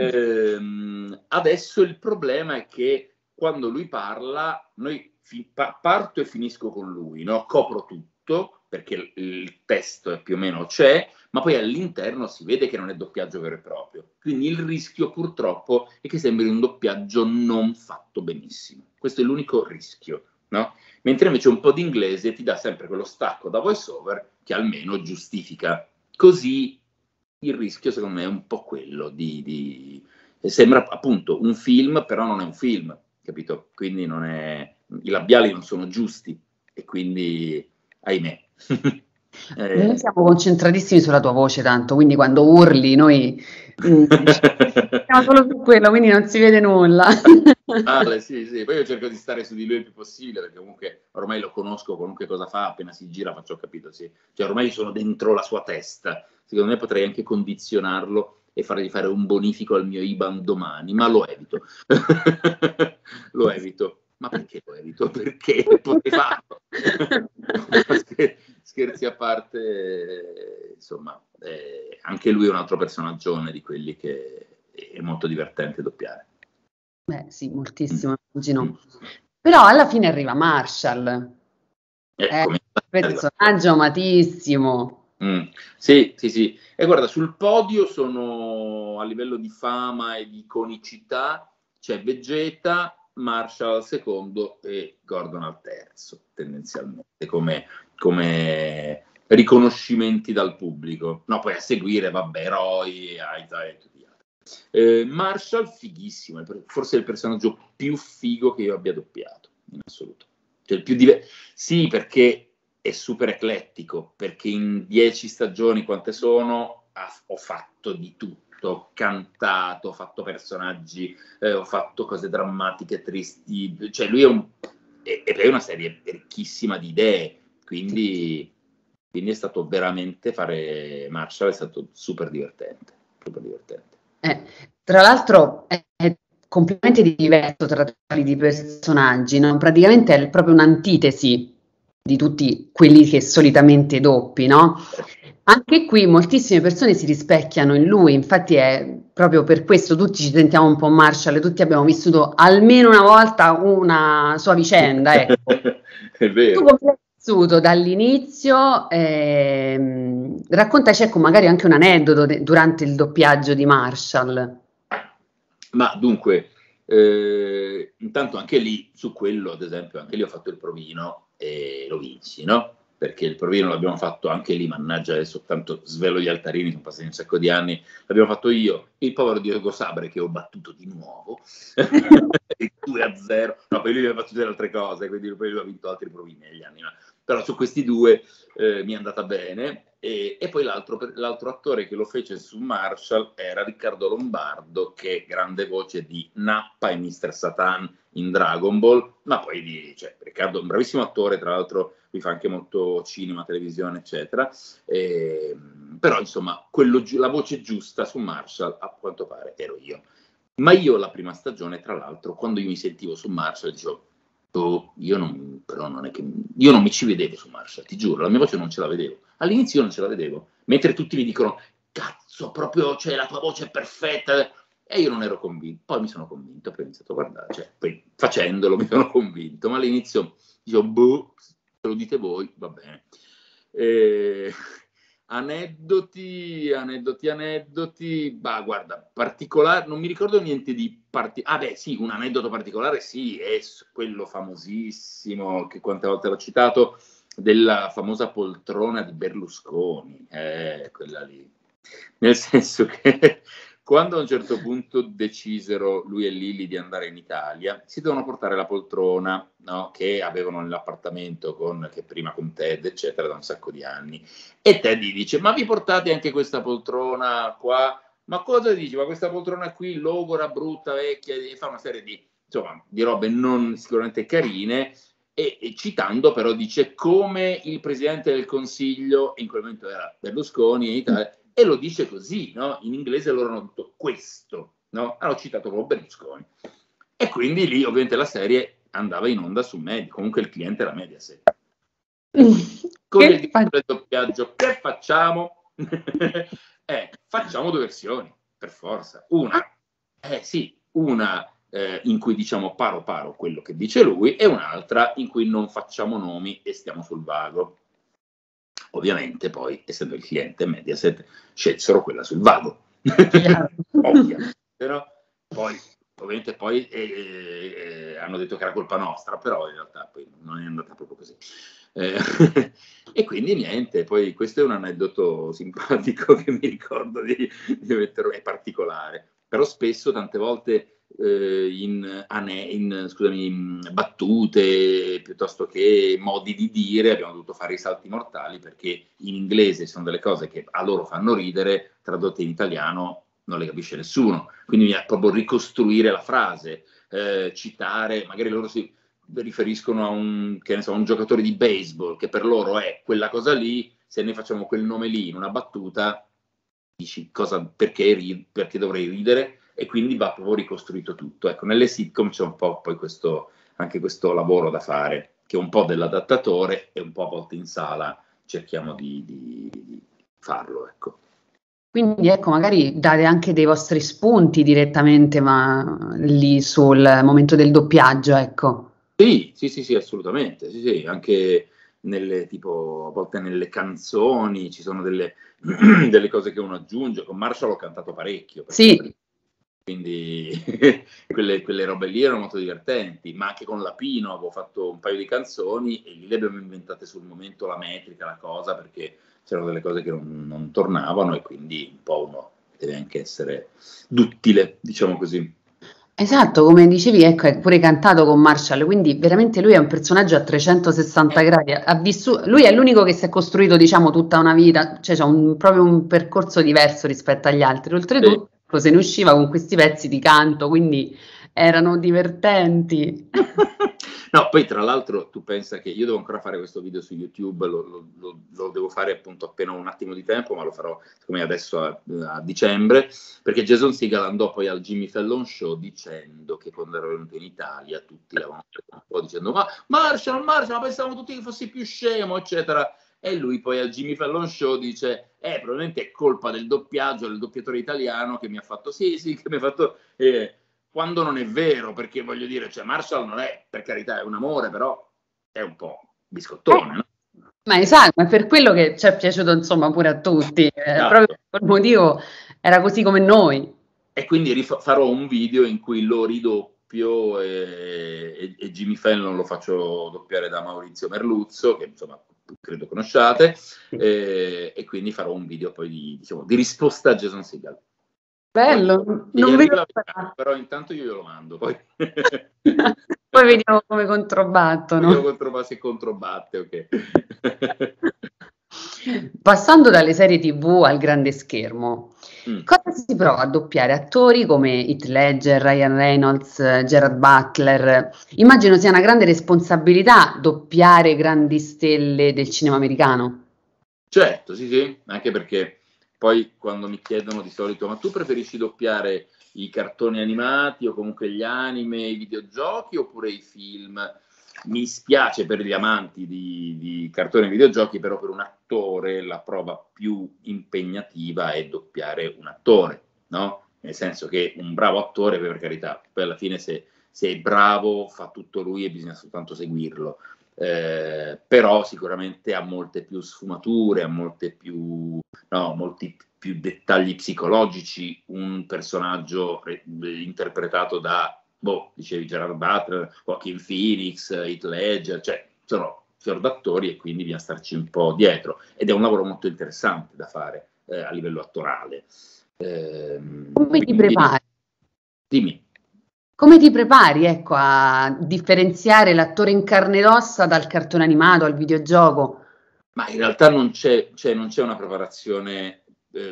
adesso il problema è che quando lui parla, noi parto e finisco con lui, no? Copro tutto, perché il testo più o meno c'è, ma poi all'interno si vede che non è doppiaggio vero e proprio. Quindi il rischio purtroppo è che sembri un doppiaggio non fatto benissimo. Questo è l'unico rischio, no? Mentre invece un po' di inglese ti dà sempre quello stacco da voice over che almeno giustifica. Così il rischio secondo me è un po' quello sembra appunto un film, però non è un film, capito? Quindi i labiali non sono giusti e quindi ahimè. Noi siamo concentratissimi sulla tua voce tanto, quindi quando urli noi siamo solo su quello, quindi non si vede nulla. Sì. Poi io cerco di stare su di lui il più possibile, perché comunque ormai lo conosco, qualunque cosa fa, appena si gira faccio capito, sì. Cioè ormai sono dentro la sua testa. Secondo me potrei anche condizionarlo e fargli fare un bonifico al mio IBAN domani, ma lo evito. Lo evito. Ma perché lo evito? Perché potrei farlo. Scherzi a parte, insomma, anche lui è un altro personaggione di quelli che è molto divertente doppiare. Beh, sì, moltissimo, immagino. Però alla fine arriva Marshall. È un personaggio amatissimo. Sì. E guarda, sul podio sono, a livello di fama e di iconicità, c'è Vegeta, Marshall al secondo e Gordon al terzo, tendenzialmente, come riconoscimenti dal pubblico. No, poi a seguire, vabbè, Roy, Aiza e tutti gli altri. Marshall, fighissimo, forse è il personaggio più figo che io abbia doppiato, in assoluto. Cioè, il più sì, perché è super eclettico, perché in 10 stagioni, quante sono, ho fatto di tutto, ho cantato, ho fatto personaggi, ho fatto cose drammatiche, tristi, cioè lui è una serie ricchissima di idee, quindi è stato veramente, fare Marshall è stato super divertente. Tra l'altro è completamente diverso trattarli di personaggi, no? Praticamente è proprio un'antitesi di tutti quelli che solitamente doppi, no? Anche qui moltissime persone si rispecchiano in lui, infatti è proprio per questo tutti ci sentiamo un po' Marshall, tutti abbiamo vissuto almeno una volta una sua vicenda, ecco. È vero. Tu come l'hai vissuto dall'inizio? Raccontaci, ecco, magari anche un aneddoto durante il doppiaggio di Marshall. Ma dunque, intanto anche lì, su quello ad esempio, anche lì ho fatto il provino e lo vinsi, no? Perché il provino l'abbiamo fatto anche lì, mannaggia, adesso tanto svelo gli altarini, sono passati un sacco di anni, l'abbiamo fatto io, il povero Diego Sabre che ho battuto di nuovo, 2-0, no, poi lui aveva battuto delle altre cose, quindi poi lui ha vinto altri provini negli anni, no? Però su questi due mi è andata bene. E poi l'altro attore che lo fece su Marshall era Riccardo Lombardo, che è grande voce di Nappa e Mr. Satan in Dragon Ball, ma poi Riccardo è un bravissimo attore, tra l'altro lui fa anche molto cinema, televisione, eccetera, però insomma la voce giusta su Marshall a quanto pare ero io. Ma io la prima stagione, tra l'altro, quando io mi sentivo su Marshall dicevo, io non mi ci vedevo su Marshall, ti giuro, la mia voce non ce la vedevo. All'inizio io non ce la vedevo, mentre tutti mi dicono, cazzo, proprio, la tua voce è perfetta, e io non ero convinto. Poi mi sono convinto, poi ho iniziato a guardare, poi facendolo mi sono convinto, ma all'inizio dicevo, se lo dite voi, va bene. Aneddoti, guarda, particolare, non mi ricordo niente di sì, un aneddoto particolare, sì, è quello famosissimo, che quante volte l'ho citato, della famosa poltrona di Berlusconi, quella lì, nel senso che quando a un certo punto decisero lui e Lilli di andare in Italia, si devono portare la poltrona, no, che avevano nell'appartamento che prima con Ted, eccetera, da un sacco di anni. E Ted gli dice, ma vi portate anche questa poltrona qua? Ma cosa dici? Ma questa poltrona qui, logora, brutta, vecchia, e fa una serie di robe non sicuramente carine, e citando però dice come il Presidente del Consiglio, in quel momento era Berlusconi in Italia, e lo dice così, no? In inglese loro hanno detto questo, no? Hanno citato proprio Berlusconi. E quindi lì ovviamente la serie andava in onda su Mediaset, comunque il cliente era Mediaset. Con il diritto del doppiaggio, che facciamo? Facciamo due versioni, per forza. Una in cui diciamo paro paro quello che dice lui, e un'altra in cui non facciamo nomi e stiamo sul vago. Ovviamente poi, essendo il cliente Mediaset, scelsero quella sul vago. Ovviamente, no? Poi, ovviamente hanno detto che era colpa nostra, però in realtà poi non è andata proprio così. E quindi niente, poi questo è un aneddoto simpatico che mi ricordo di mettere, è particolare, però spesso, tante volte, in battute piuttosto che modi di dire abbiamo dovuto fare i salti mortali, perché in inglese sono delle cose che a loro fanno ridere, tradotte in italiano non le capisce nessuno, quindi bisogna proprio ricostruire la frase, citare, magari loro si riferiscono a un giocatore di baseball che per loro è quella cosa lì, se noi facciamo quel nome lì in una battuta dici perché dovrei ridere, e quindi va proprio ricostruito tutto. Ecco, nelle sitcom c'è un po' poi anche questo lavoro da fare, che è un po' dell'adattatore e un po' a volte in sala cerchiamo di farlo, ecco. Quindi ecco, magari date anche dei vostri spunti direttamente, ma lì sul momento del doppiaggio, ecco. Sì, assolutamente, sì, anche a volte nelle canzoni ci sono delle cose che uno aggiunge. Con Marshall ho cantato parecchio. Sì. Quindi quelle robe lì erano molto divertenti, ma anche con Lapino avevo fatto un paio di canzoni e lì le abbiamo inventate sul momento, la metrica, la cosa, perché c'erano delle cose che non tornavano, e quindi un po' uno deve anche essere duttile, diciamo così. Esatto, come dicevi, ecco, è pure cantato con Marshall, quindi veramente lui è un personaggio a 360 gradi. Lui è l'unico che si è costruito, diciamo, tutta una vita, cioè c'ha proprio un percorso diverso rispetto agli altri. Oltretutto, se ne usciva con questi pezzi di canto, quindi erano divertenti. No, poi tra l'altro tu pensa che io devo ancora fare questo video su YouTube, lo devo fare appunto appena un attimo di tempo, ma lo farò come adesso a dicembre, perché Jason Segel andò poi al Jimmy Fallon Show dicendo che quando era venuto in Italia tutti l'avevano un po' dicendo ma Marshall, ma pensavamo tutti che fossi più scemo, eccetera. E lui poi al Jimmy Fallon Show dice probabilmente è colpa del doppiaggio, del doppiatore italiano che mi ha fatto che mi ha fatto... quando non è vero, perché voglio dire, Marshall non è, per carità, è un amore, però è un po' biscottone, no? Ma esatto, è per quello che ci è piaciuto, insomma, pure a tutti, Esatto. proprio per quel motivo era così come noi. E quindi farò un video in cui lo ridoppio e Jimmy Fallon lo faccio doppiare da Maurizio Merluzzo, che insomma credo conosciate, e quindi farò un video poi di risposta a Jason Segel. Bello, non vedo però intanto io glielo mando, poi vediamo come controbattono. Vediamo se controbatte, ok. Passando dalle serie TV al grande schermo, Mm. cosa si prova a doppiare attori come Heath Ledger, Ryan Reynolds, Gerard Butler? Immagino sia una grande responsabilità doppiare grandi stelle del cinema americano. Certo, sì, sì, anche perché poi quando mi chiedono di solito, ma tu preferisci doppiare i cartoni animati o comunque gli anime, i videogiochi oppure i film? Mi spiace per gli amanti di cartoni e videogiochi, però per un attore la prova più impegnativa è doppiare un attore, no? Nel senso che un bravo attore, per carità, poi alla fine se è bravo fa tutto lui e bisogna soltanto seguirlo. Però sicuramente ha molte più sfumature, ha molti più dettagli psicologici, un personaggio interpretato da, dicevi Gerard Butler, Joaquin Phoenix, Heath Ledger, cioè sono fior d'attori e quindi bisogna starci un po' dietro ed è un lavoro molto interessante da fare a livello attorale. Come ti Quindi prepari? dimmi. Come ti prepari, ecco, a differenziare l'attore in carne ed ossa dal cartone animato al videogioco? Ma in realtà non c'è una preparazione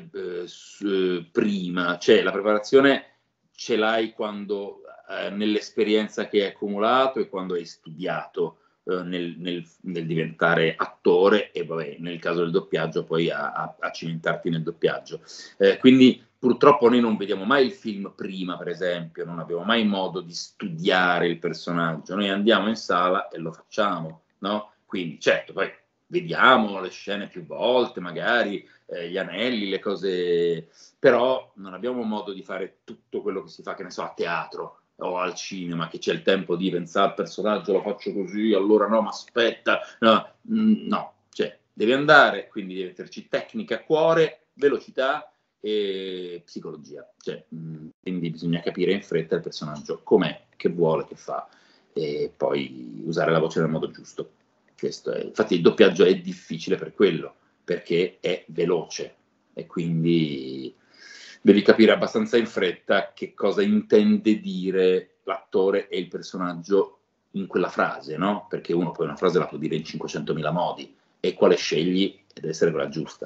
prima, cioè la preparazione ce l'hai quando nell'esperienza che hai accumulato e quando hai studiato nel diventare attore e vabbè, nel caso del doppiaggio poi a cimentarti nel doppiaggio. Quindi purtroppo noi non vediamo mai il film prima, per esempio, non abbiamo mai modo di studiare il personaggio, noi andiamo in sala e lo facciamo, no? Quindi certo, poi vediamo le scene più volte, magari gli anelli, le cose, però non abbiamo modo di fare tutto quello che si fa, che ne so, a teatro o al cinema, che c'è il tempo di pensare al personaggio, lo faccio così, allora no, ma aspetta, no, no, cioè devi andare, quindi devi metterci tecnica a cuore, velocità e psicologia, cioè, quindi bisogna capire in fretta il personaggio com'è, che vuole, che fa e poi usare la voce nel modo giusto. Infatti il doppiaggio è difficile per quello, perché è veloce e quindi devi capire abbastanza in fretta che cosa intende dire l'attore e il personaggio in quella frase, no? Perché uno poi una frase la può dire in 500.000 modi e quale scegli deve essere quella giusta.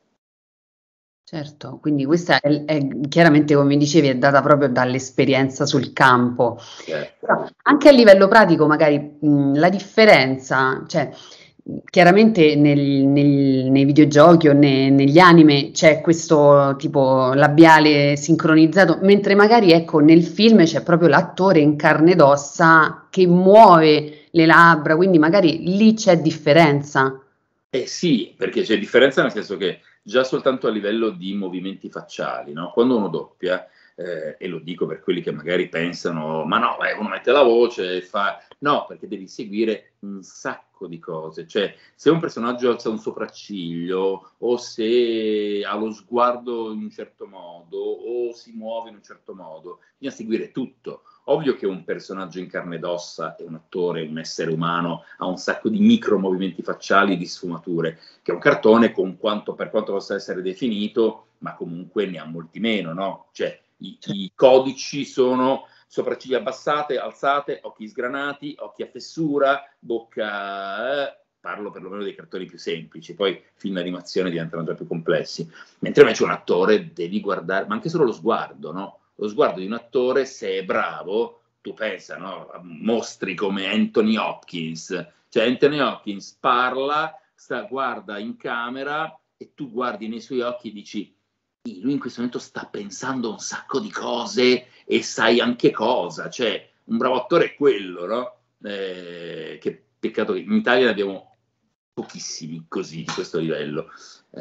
Certo, quindi questa è chiaramente, come dicevi, è data proprio dall'esperienza sul campo. Però anche a livello pratico, magari la differenza, cioè chiaramente nei videogiochi o negli anime c'è questo tipo labiale sincronizzato, mentre magari ecco nel film c'è proprio l'attore in carne ed ossa che muove le labbra, quindi magari lì c'è differenza. Sì, perché c'è differenza nel senso che già soltanto a livello di movimenti facciali, no? Quando uno doppia, e lo dico per quelli che magari pensano, ma no, uno mette la voce e fa... No, perché devi seguire un sacco di cose. Cioè, se un personaggio alza un sopracciglio, o se ha lo sguardo in un certo modo, o si muove in un certo modo, bisogna seguire tutto. Ovvio che un personaggio in carne ed ossa è un attore, un essere umano, ha un sacco di micro movimenti facciali e di sfumature, che un cartone per quanto possa essere definito, ma comunque ne ha molti meno, no? Cioè i codici sono sopracciglia abbassate, alzate, occhi sgranati, occhi a fessura, bocca... parlo perlomeno dei cartoni più semplici, poi film d'animazione diventano già più complessi. Mentre invece un attore devi guardare, ma anche solo lo sguardo, no? Lo sguardo di un attore, se è bravo, tu pensa, no? A mostri come Anthony Hopkins. Cioè Anthony Hopkins parla, guarda in camera e tu guardi nei suoi occhi e dici lui in questo momento sta pensando un sacco di cose e sai anche cosa. Cioè un bravo attore è quello, no? Che peccato che in Italia ne abbiamo pochissimi così di questo livello.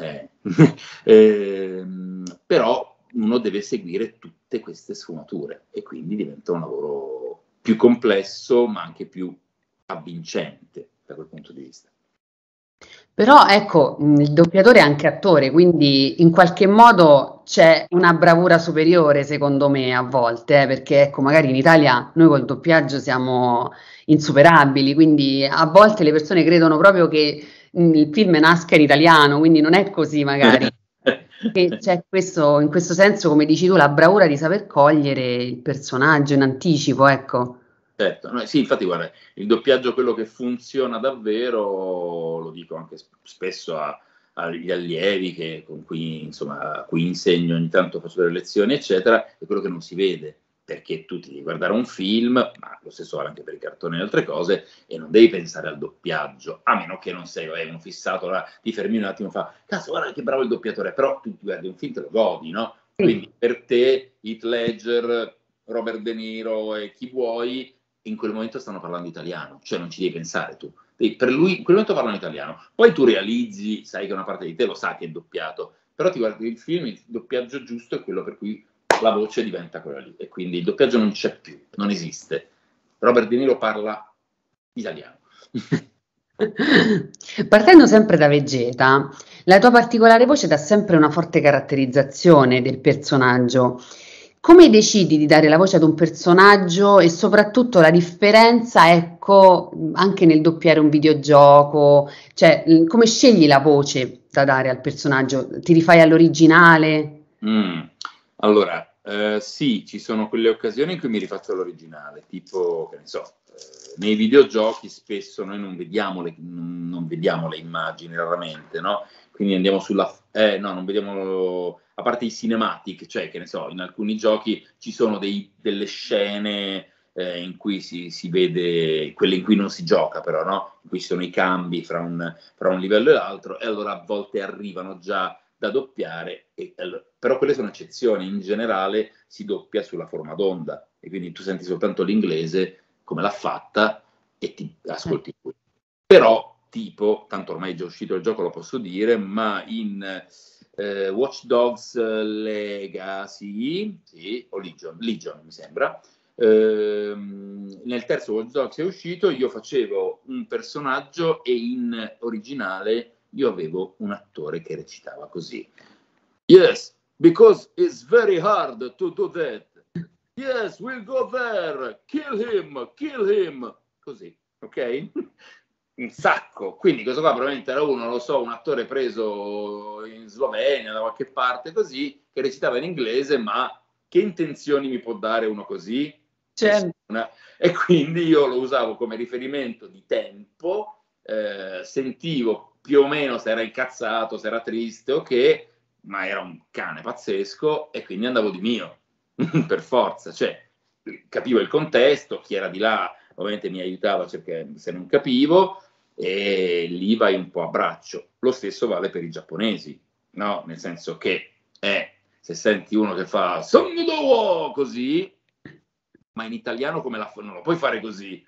Però uno deve seguire tutte queste sfumature e quindi diventa un lavoro più complesso ma anche più avvincente da quel punto di vista. Però ecco, il doppiatore è anche attore, quindi in qualche modo c'è una bravura superiore secondo me a volte, perché ecco, magari in Italia noi col doppiaggio siamo insuperabili, quindi a volte le persone credono proprio che il film nasca in italiano, quindi non è così magari. E c'è questo, in questo senso, come dici tu, la bravura di saper cogliere il personaggio in anticipo, ecco. Certo, no, sì, infatti guarda, il doppiaggio quello che funziona davvero, lo dico anche spesso agli allievi con cui, insomma, a cui insegno, ogni tanto faccio delle lezioni, eccetera, è quello che non si vede, perché tu ti devi guardare un film, ma lo stesso vale anche per i cartoni e altre cose, e non devi pensare al doppiaggio, a meno che non sei uno fissato, là, ti fermi un attimo e fa, cazzo, guarda che bravo il doppiatore, però tu ti guardi un film, te lo godi, no? Quindi per te, Heath Ledger, Robert De Niro e chi vuoi, in quel momento stanno parlando italiano, cioè non ci devi pensare tu. Per lui in quel momento parlano italiano, poi tu realizzi, sai che una parte di te lo sa che è doppiato, però ti guardi il film, il doppiaggio giusto è quello per cui la voce diventa quella lì, e quindi il doppiaggio non c'è più, non esiste. Robert De Niro parla italiano. Partendo sempre da Vegeta, la tua particolare voce dà sempre una forte caratterizzazione del personaggio. Come decidi di dare la voce ad un personaggio e soprattutto la differenza, ecco, anche nel doppiare un videogioco, cioè come scegli la voce da dare al personaggio? Ti rifai all'originale? Allora, sì, ci sono quelle occasioni in cui mi rifaccio all'originale, tipo, che ne so, nei videogiochi spesso noi non vediamo le immagini raramente, no? Quindi andiamo non vediamo, a parte i cinematic, cioè, che ne so, in alcuni giochi ci sono delle scene in cui si vede, quelle in cui non si gioca però, no? In cui ci sono i cambi fra un livello e l'altro, e allora a volte arrivano già da doppiare, però quelle sono eccezioni, in generale si doppia sulla forma d'onda, e quindi tu senti soltanto l'inglese come l'ha fatta e ti ascolti qui. Però, tipo, tanto ormai è già uscito il gioco, lo posso dire, ma in Watch Dogs Legacy, sì, o Legion mi sembra, nel terzo Watch Dogs è uscito, io facevo un personaggio e in originale io avevo un attore che recitava così. Yes, because it's very hard to do that. Yes, we'll go there. Kill him. Così, ok? Un sacco. Quindi questo qua probabilmente era non lo so, un attore preso in Slovenia, da qualche parte così, che recitava in inglese, ma che intenzioni mi può dare uno così? Certo. E quindi io lo usavo come riferimento di tempo, sentivo più o meno se era incazzato, se era triste o che, ma era un cane pazzesco, e quindi andavo di mio, per forza, cioè capivo il contesto, chi era di là ovviamente mi aiutava perché se non capivo, e lì vai un po' a braccio. Lo stesso vale per i giapponesi, no? Nel senso che se senti uno che fa Sonnudo così, ma in italiano come non lo puoi fare così,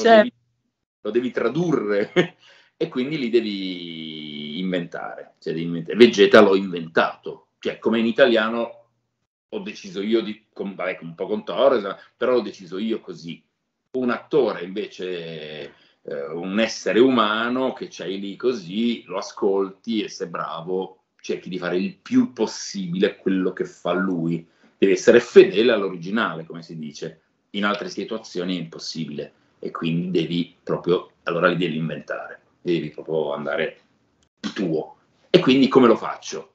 lo devi tradurre e quindi li devi inventare. Vegeta l'ho inventato, cioè come in italiano ho deciso io un po' con Torres, però l'ho deciso io così. Un attore invece, un essere umano che c'hai lì così, lo ascolti e se bravo cerchi di fare il più possibile quello che fa lui. Devi essere fedele all'originale, come si dice. In altre situazioni è impossibile, e quindi allora li devi inventare, devi proprio andare il tuo. E quindi come lo faccio?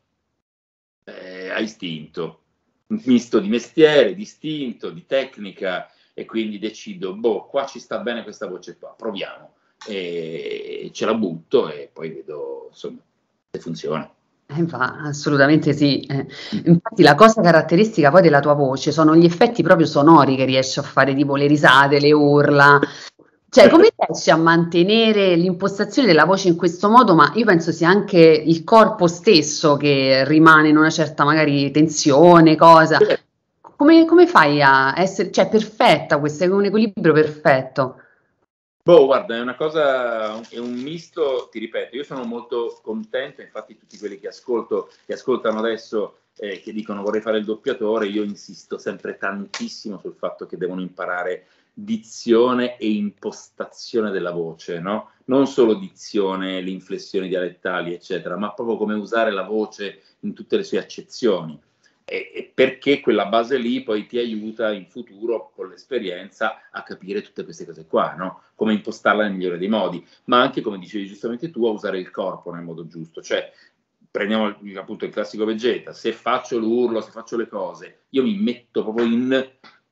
A istinto, un misto di mestiere, di istinto, di tecnica, e quindi decido, qua ci sta bene questa voce qua, proviamo, e ce la butto e poi vedo, insomma, se funziona. Assolutamente sì. Infatti la cosa caratteristica poi della tua voce sono gli effetti proprio sonori che riesci a fare, tipo le risate, le urla. Cioè, come riesci a mantenere l'impostazione della voce in questo modo? Ma io penso sia anche il corpo stesso che rimane in una certa magari tensione, cosa. Come fai a essere, cioè, perfetta, questo è un equilibrio perfetto. Guarda, è un misto, ti ripeto, io sono molto contento, infatti tutti quelli che ascoltano adesso, che dicono vorrei fare il doppiatore, io insisto sempre tantissimo sul fatto che devono imparare dizione e impostazione della voce, no? Non solo dizione, le inflessioni dialettali, eccetera, ma proprio come usare la voce in tutte le sue accezioni. E perché quella base lì poi ti aiuta in futuro con l'esperienza a capire tutte queste cose qua, no? Come impostarla nel migliore dei modi, ma anche, come dicevi giustamente tu, a usare il corpo nel modo giusto. Cioè, prendiamo appunto il classico Vegeta, se faccio l'urlo, se faccio le cose, io mi metto proprio in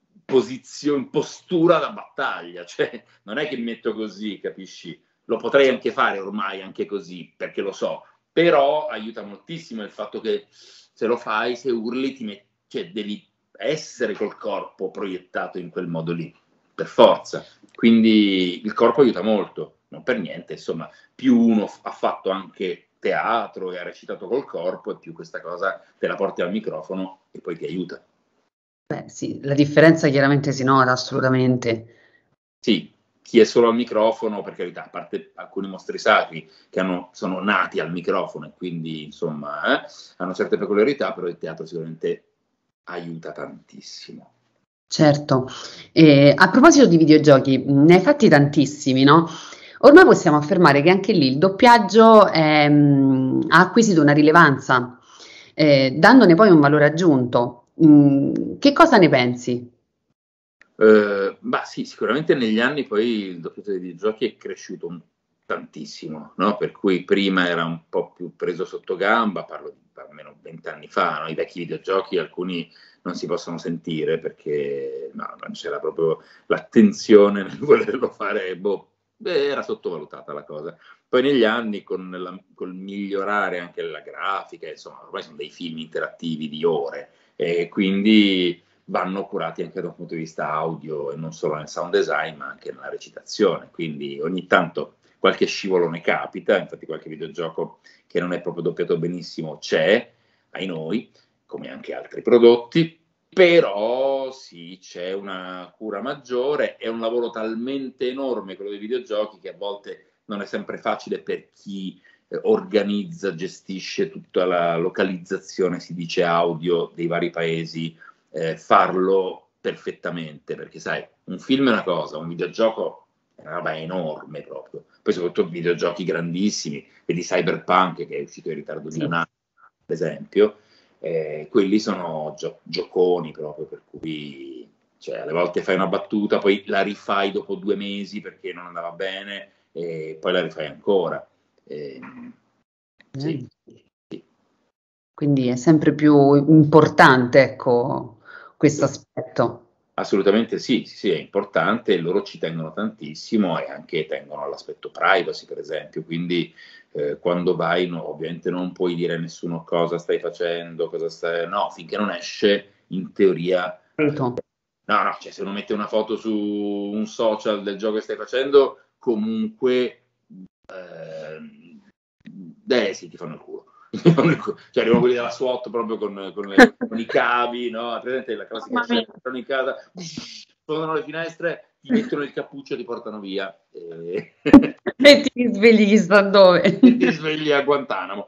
postura da battaglia, cioè non è che mi metto così, capisci? Lo potrei anche fare ormai anche così, perché lo so, però aiuta moltissimo il fatto che se lo fai, se urli, cioè devi essere col corpo proiettato in quel modo lì, per forza. Quindi il corpo aiuta molto, non per niente, insomma, più uno ha fatto anche teatro e ha recitato col corpo, e più questa cosa te la porti al microfono e poi ti aiuta. Beh, sì, la differenza chiaramente si nota assolutamente. Sì, chi è solo al microfono, per carità, a parte alcuni mostri sacri che sono nati al microfono e quindi insomma hanno certe peculiarità, però il teatro sicuramente aiuta tantissimo. Certo. A proposito di videogiochi, ne hai fatti tantissimi, no? Ormai possiamo affermare che anche lì il doppiaggio ha acquisito una rilevanza, dandone poi un valore aggiunto. Che cosa ne pensi? Bah sì, sicuramente negli anni poi il doppiaggio dei videogiochi è cresciuto tantissimo, no? Per cui prima era un po' più preso sotto gamba, parlo di almeno 20 anni fa, no? I vecchi videogiochi, alcuni non si possono sentire perché no, non c'era proprio l'attenzione nel volerlo fare, era sottovalutata la cosa. Poi negli anni, col migliorare anche la grafica, insomma, ormai sono dei film interattivi di ore, e quindi vanno curati anche da un punto di vista audio e non solo nel sound design, ma anche nella recitazione. Quindi ogni tanto qualche scivolone capita, infatti qualche videogioco che non è proprio doppiato benissimo c'è, ai noi, come anche altri prodotti, però sì, c'è una cura maggiore, è un lavoro talmente enorme quello dei videogiochi che a volte non è sempre facile per chi organizza, gestisce tutta la localizzazione, si dice audio, dei vari paesi, farlo perfettamente, perché sai, un film è una cosa, un videogioco è una roba enorme proprio, poi soprattutto videogiochi grandissimi, vedi Cyberpunk che è uscito in ritardo di Sì. un anno, ad esempio, quelli sono gioconi proprio, per cui cioè, alle volte fai una battuta, poi la rifai dopo 2 mesi perché non andava bene, e poi la rifai ancora. Sì. Quindi è sempre più importante, ecco, questo aspetto. Assolutamente sì, sì, sì, è importante, loro ci tengono tantissimo e anche tengono all'aspetto privacy, per esempio, quindi quando vai ovviamente non puoi dire a nessuno cosa stai facendo, no, finché non esce, in teoria, Certo. no, cioè se uno mette una foto su un social del gioco che stai facendo, comunque, sì, ti fanno il culo. Cioè arrivano quelli della SWAT proprio con i cavi, no? Presente la classica Mamma scena, mia. entrano in casa, sfondano le finestre, ti mettono il cappuccio e ti portano via. E ti svegli chissà dove. E ti svegli a Guantanamo.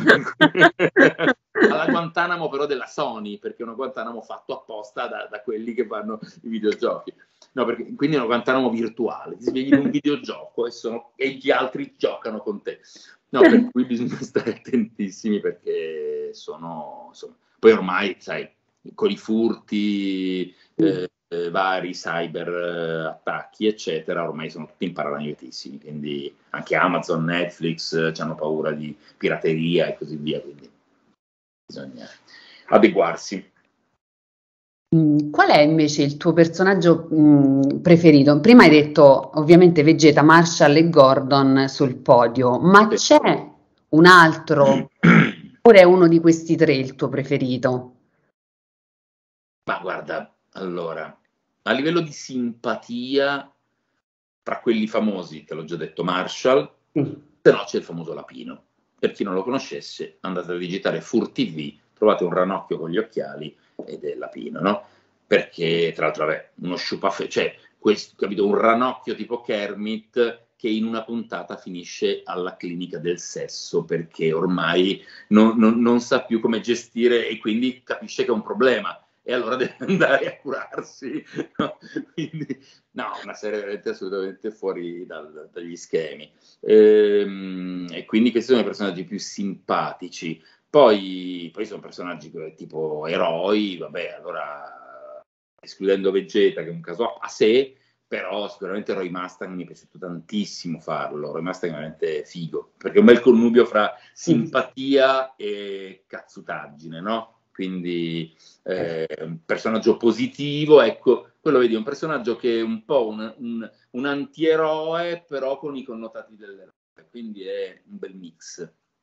Alla Guantanamo però della Sony, perché è una Guantanamo fatto apposta da quelli che fanno i videogiochi. No, quindi è una Guantanamo virtuale, ti svegli in un videogioco e gli altri giocano con te. No, per cui bisogna stare attentissimi perché insomma, poi ormai, sai, con i furti vari, cyber attacchi, eccetera, ormai sono tutti imparanegatissimi, quindi anche Amazon, Netflix hanno paura di pirateria e così via, quindi bisogna adeguarsi. Qual è invece il tuo personaggio preferito? Prima hai detto ovviamente Vegeta, Marshall e Gordon sul podio, ma c'è un altro, oppure è uno di questi tre il tuo preferito? Ma guarda, allora, a livello di simpatia, tra quelli famosi, te l'ho già detto, Marshall, se no c'è il famoso Lapino. Per chi non lo conoscesse, andate a digitare FurTV, trovate un ranocchio con gli occhiali ed è Lapino, no? Perché, tra l'altro, vabbè, uno sciupaffe, cioè, capito, un ranocchio tipo Kermit che in una puntata finisce alla clinica del sesso perché ormai non sa più come gestire e quindi capisce che è un problema e allora deve andare a curarsi. No? Quindi, no, una serie veramente assolutamente fuori dagli schemi. E quindi questi sono i personaggi più simpatici. Poi sono personaggi tipo eroi, vabbè, allora escludendo Vegeta, che è un caso a sé, però sicuramente Roy Mustang mi è piaciuto tantissimo farlo. Roy Mustang è veramente figo, perché è un bel connubio fra simpatia e cazzutaggine, no? Quindi un personaggio positivo, ecco, quello vedi, è un personaggio che è un po' un antieroe, però con i connotati dell'eroe, quindi è un bel mix,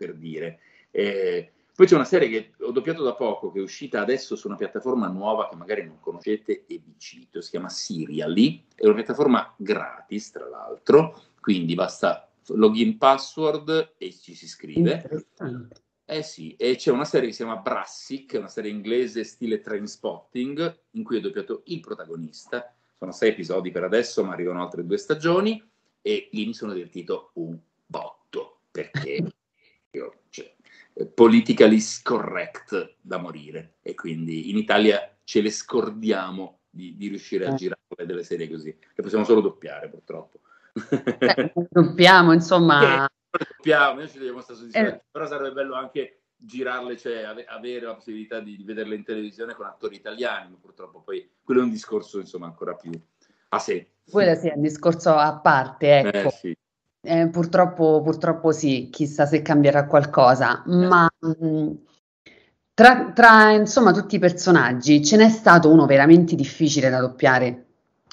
per dire. Poi c'è una serie che ho doppiato da poco, che è uscita adesso su una piattaforma nuova che magari non conoscete e vi cito, si chiama Serially, è una piattaforma gratis tra l'altro, quindi basta login password e ci si iscrive. Interessante. Sì, e c'è una serie che si chiama Brassic, una serie inglese stile Trainspotting, in cui ho doppiato il protagonista. Sono 6 episodi per adesso, ma arrivano altre 2 stagioni, e lì mi sono divertito un botto, perché politically correct da morire, e quindi in Italia ce le scordiamo di riuscire a girare delle serie così, che possiamo solo doppiare purtroppo. Doppiamo, insomma. Noi ci dobbiamo stare soddisfatti, però sarebbe bello anche girarle, cioè avere la possibilità di vederle in televisione con attori italiani, ma purtroppo poi quello è un discorso insomma ancora più a sé. Quello sì, è un discorso a parte, ecco. Sì. Purtroppo sì, chissà se cambierà qualcosa, ma tra insomma tutti i personaggi ce n'è stato uno veramente difficile da doppiare?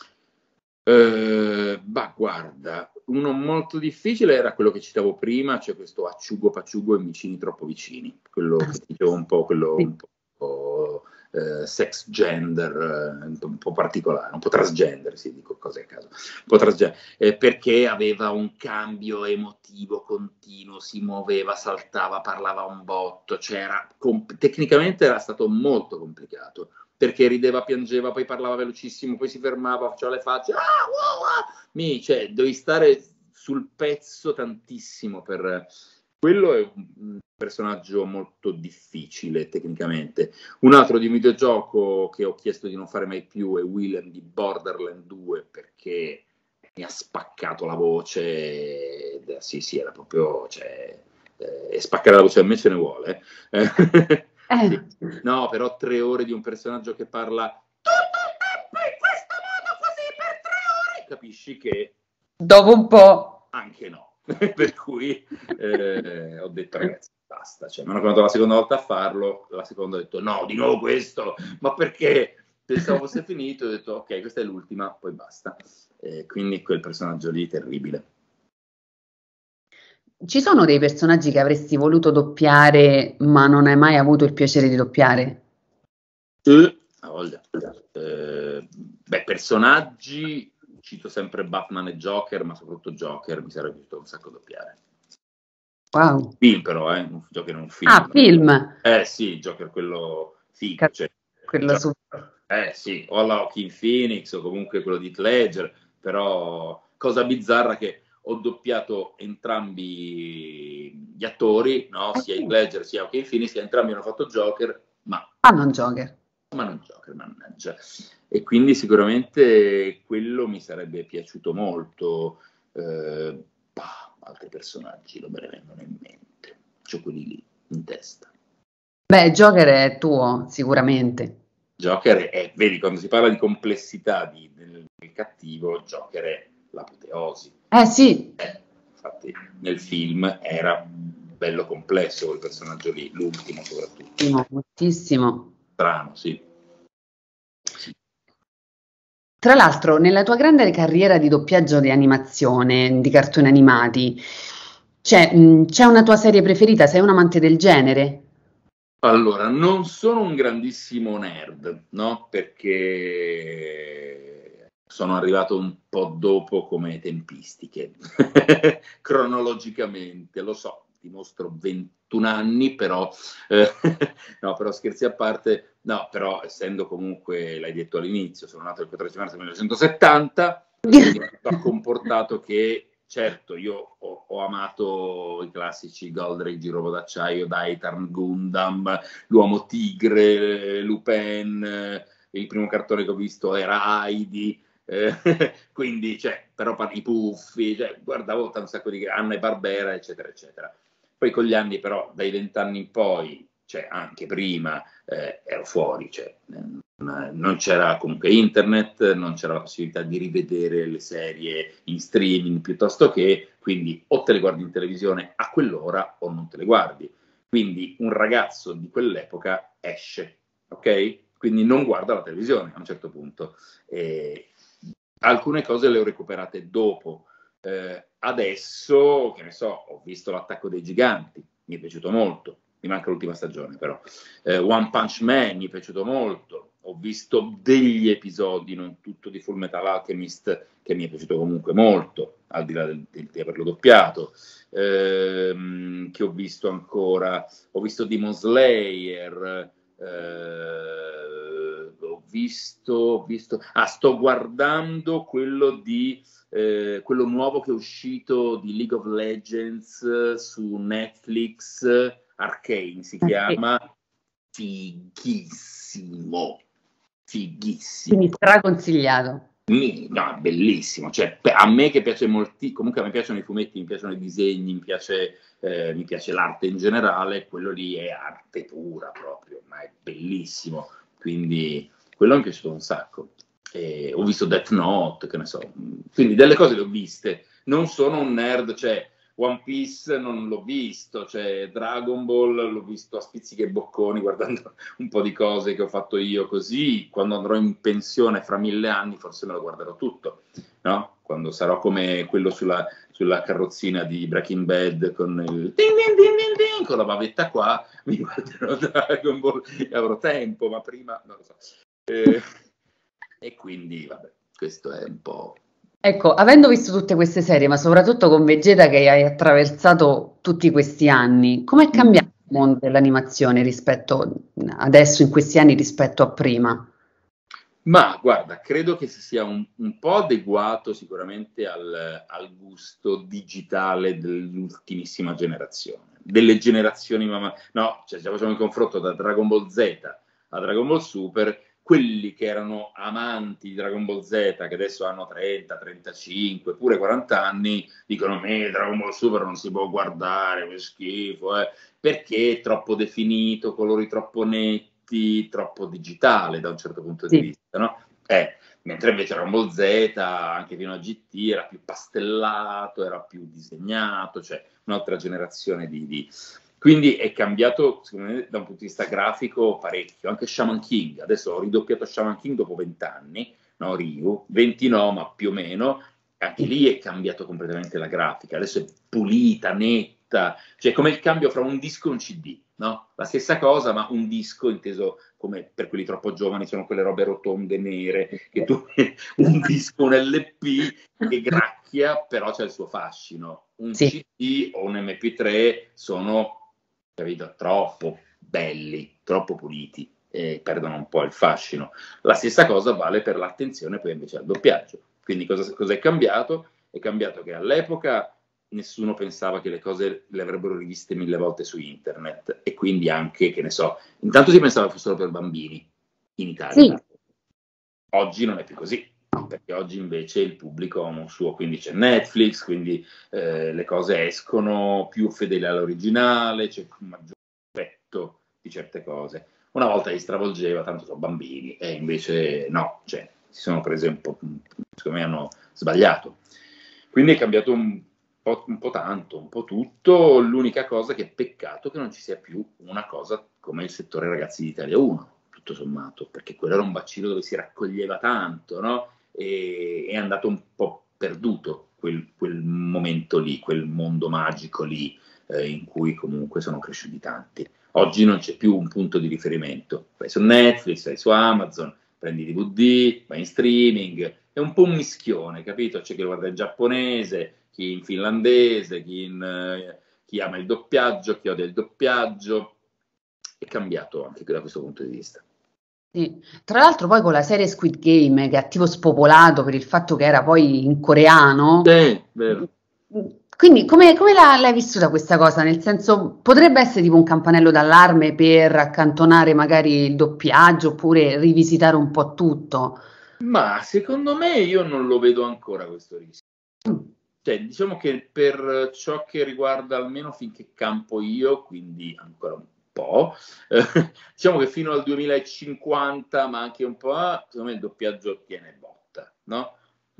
Bah, guarda, uno molto difficile era quello che citavo prima, cioè questo acciugo pacciugo e vicini troppo vicini, quello che dicevo un po', quello Sì. un po' sex gender, un po' particolare, un po' transgender, sì, dico cose a caso, un po' transgender, perché aveva un cambio emotivo continuo, si muoveva, saltava, parlava un botto, tecnicamente era stato molto complicato, perché rideva, piangeva, poi parlava velocissimo, poi si fermava, faceva le facce, cioè, devi stare sul pezzo tantissimo per... Quello è un personaggio molto difficile tecnicamente. Un altro di un videogioco che ho chiesto di non fare mai più è Willem di Borderlands 2, perché mi ha spaccato la voce. Sì, era proprio... Cioè, e spaccare la voce a me ce ne vuole. Sì. No, però 3 ore di un personaggio che parla in questo modo così per 3 ore, capisci che Dopo un po'. anche no. Per cui ho detto ragazzi basta, cioè, mi hanno chiamato la seconda volta a farlo, la seconda ho detto no, di nuovo questo, ma perché? Pensavo fosse finito, ho detto ok, questa è l'ultima, poi basta. Quindi quel personaggio lì terribile. Ci sono dei personaggi che avresti voluto doppiare, ma non hai mai avuto il piacere di doppiare? A voglia. Personaggi, cito sempre Batman e Joker, ma soprattutto Joker mi sarebbe piaciuto un sacco doppiare. Wow. Film però, Joker è un film. Ah, film. Sì, Joker quello figo, cioè, Quello su. sì, o alla Joaquin Phoenix o comunque quello di Heath Ledger, però cosa bizzarra che ho doppiato entrambi gli attori, no? Sia Heath Ledger sia Joaquin Phoenix, che entrambi hanno fatto Joker, ma non Joker. non Joker, mannaggia. E quindi sicuramente quello mi sarebbe piaciuto molto. Altri personaggi non me ne vengono in mente, c'ho quelli lì in testa. Beh, Joker è tuo, sicuramente. Joker è, vedi, quando si parla di complessità del cattivo, Joker è l'apoteosi. Sì. Infatti nel film era bello complesso quel personaggio lì, l'ultimo soprattutto. Moltissimo. Strano, sì. Tra l'altro, nella tua grande carriera di doppiaggio di animazione, di cartoni animati, c'è una tua serie preferita? Sei un amante del genere? Allora, non sono un grandissimo nerd, no? Perché sono arrivato un po' dopo come tempistiche, cronologicamente, lo so, dimostro 21 anni, però, no, però scherzi a parte, no, però essendo comunque, l'hai detto all'inizio, sono nato il 14 marzo 1970, quindi ho comportato che certo, io ho amato i classici Goldrake, Giro d'acciaio, Daitarn, Gundam, l'Uomo Tigre, Lupin, il primo cartone che ho visto era Heidi, quindi, però i Puffi, guardavo un sacco di Anna e Barbera, eccetera, eccetera. Poi con gli anni, però, dai 20 anni in poi, anche prima, ero fuori, non c'era comunque internet, non c'era la possibilità di rivedere le serie in streaming piuttosto che, quindi o te le guardi in televisione a quell'ora o non te le guardi. Quindi un ragazzo di quell'epoca esce, ok? Quindi non guarda la televisione a un certo punto. Alcune cose le ho recuperate dopo. Adesso, che ne so, ho visto L'attacco dei giganti, mi è piaciuto molto, mi manca l'ultima stagione però. One Punch Man mi è piaciuto molto, ho visto degli episodi, non tutto, di Full Metal Alchemist, che mi è piaciuto comunque molto, al di là di averlo doppiato. Che ho visto ancora? Ho visto Demon Slayer, sto guardando quello nuovo che è uscito di League of Legends su Netflix, Arcane si chiama, fighissimo. Quindi straconsigliato. No, è bellissimo, cioè, a me che piace comunque a me piacciono i fumetti, mi piacciono i disegni, mi piace l'arte in generale, quello lì è arte pura proprio, ma è bellissimo, quindi quello mi è piaciuto un sacco. Ho visto Death Note, che ne so, quindi delle cose le ho viste, non sono un nerd, cioè One Piece non l'ho visto, cioè Dragon Ball l'ho visto a spizzichi e bocconi guardando un po' di cose che ho fatto io, così quando andrò in pensione fra 1000 anni forse me lo guarderò tutto, no? Quando sarò come quello sulla carrozzina di Breaking Bad con il con la bavetta qua, mi guarderò Dragon Ball e avrò tempo, ma prima non lo so. E quindi vabbè, questo è un po'... Ecco, avendo visto tutte queste serie, ma soprattutto con Vegeta che hai attraversato tutti questi anni, com'è cambiato il mondo dell'animazione rispetto adesso, in questi anni, rispetto a prima? Ma guarda, credo che si sia un po' adeguato sicuramente al gusto digitale dell'ultimissima generazione, delle generazioni, no, cioè se facciamo il confronto da Dragon Ball Z a Dragon Ball Super, quelli che erano amanti di Dragon Ball Z, che adesso hanno 30, 35, pure 40 anni, dicono a me Dragon Ball Super non si può guardare, che schifo, perché è troppo definito, colori troppo netti, troppo digitale da un certo punto di vista, no? Mentre invece Dragon Ball Z, anche fino a GT, era più pastellato, era più disegnato, cioè un'altra generazione di... Quindi è cambiato, secondo me, da un punto di vista grafico parecchio. Anche Shaman King, adesso ho ridoppiato Shaman King dopo 20 anni, no, Ryu, 20 no, ma più o meno, anche lì è cambiato completamente la grafica, adesso è pulita, netta, cioè come il cambio fra un disco e un CD, no? La stessa cosa, ma un disco inteso come per quelli troppo giovani sono quelle robe rotonde nere, che tu un disco, un LP che gracchia, però c'è il suo fascino. Un CD o un MP3 sono, capito, troppo belli, troppo puliti, e perdono un po' il fascino. La stessa cosa vale per l'attenzione poi invece al doppiaggio. Quindi cosa è cambiato? È cambiato che all'epoca nessuno pensava che le cose le avrebbero riviste 1000 volte su internet, e quindi anche, che ne so, intanto si pensava fossero per bambini in Italia. Sì. Oggi non è più così, perché oggi invece il pubblico ha un suo, quindi c'è Netflix, quindi le cose escono più fedeli all'originale, c'è un maggior rispetto di certe cose. Una volta li stravolgeva, tanto sono bambini, e invece no, cioè si sono prese un po', secondo me hanno sbagliato. Quindi è cambiato un po' tanto, un po' tutto. L'unica cosa che è peccato che non ci sia più una cosa come il settore Ragazzi d'Italia 1, tutto sommato, perché quello era un bacino dove si raccoglieva tanto, no? E è andato un po' perduto quel momento lì, quel mondo magico lì, in cui comunque sono cresciuti tanti. Oggi non c'è più un punto di riferimento. Vai su Netflix, vai su Amazon, prendi DVD, vai in streaming, è un po' un mischione, capito? C'è chi lo guarda in giapponese, chi in finlandese, chi ama il doppiaggio, chi odia il doppiaggio. È cambiato anche da questo punto di vista. Sì. Tra l'altro poi con la serie Squid Game, che ha tipo spopolato per il fatto che era poi in coreano. Sì, vero. Quindi come l'hai vissuta questa cosa? Nel senso, potrebbe essere tipo un campanello d'allarme per accantonare magari il doppiaggio oppure rivisitare un po' tutto? Ma secondo me io non lo vedo ancora questo rischio. Cioè, diciamo che per ciò che riguarda almeno finché campo io, quindi ancora un po', diciamo che fino al 2050, ma anche un po', secondo me il doppiaggio tiene botta, no?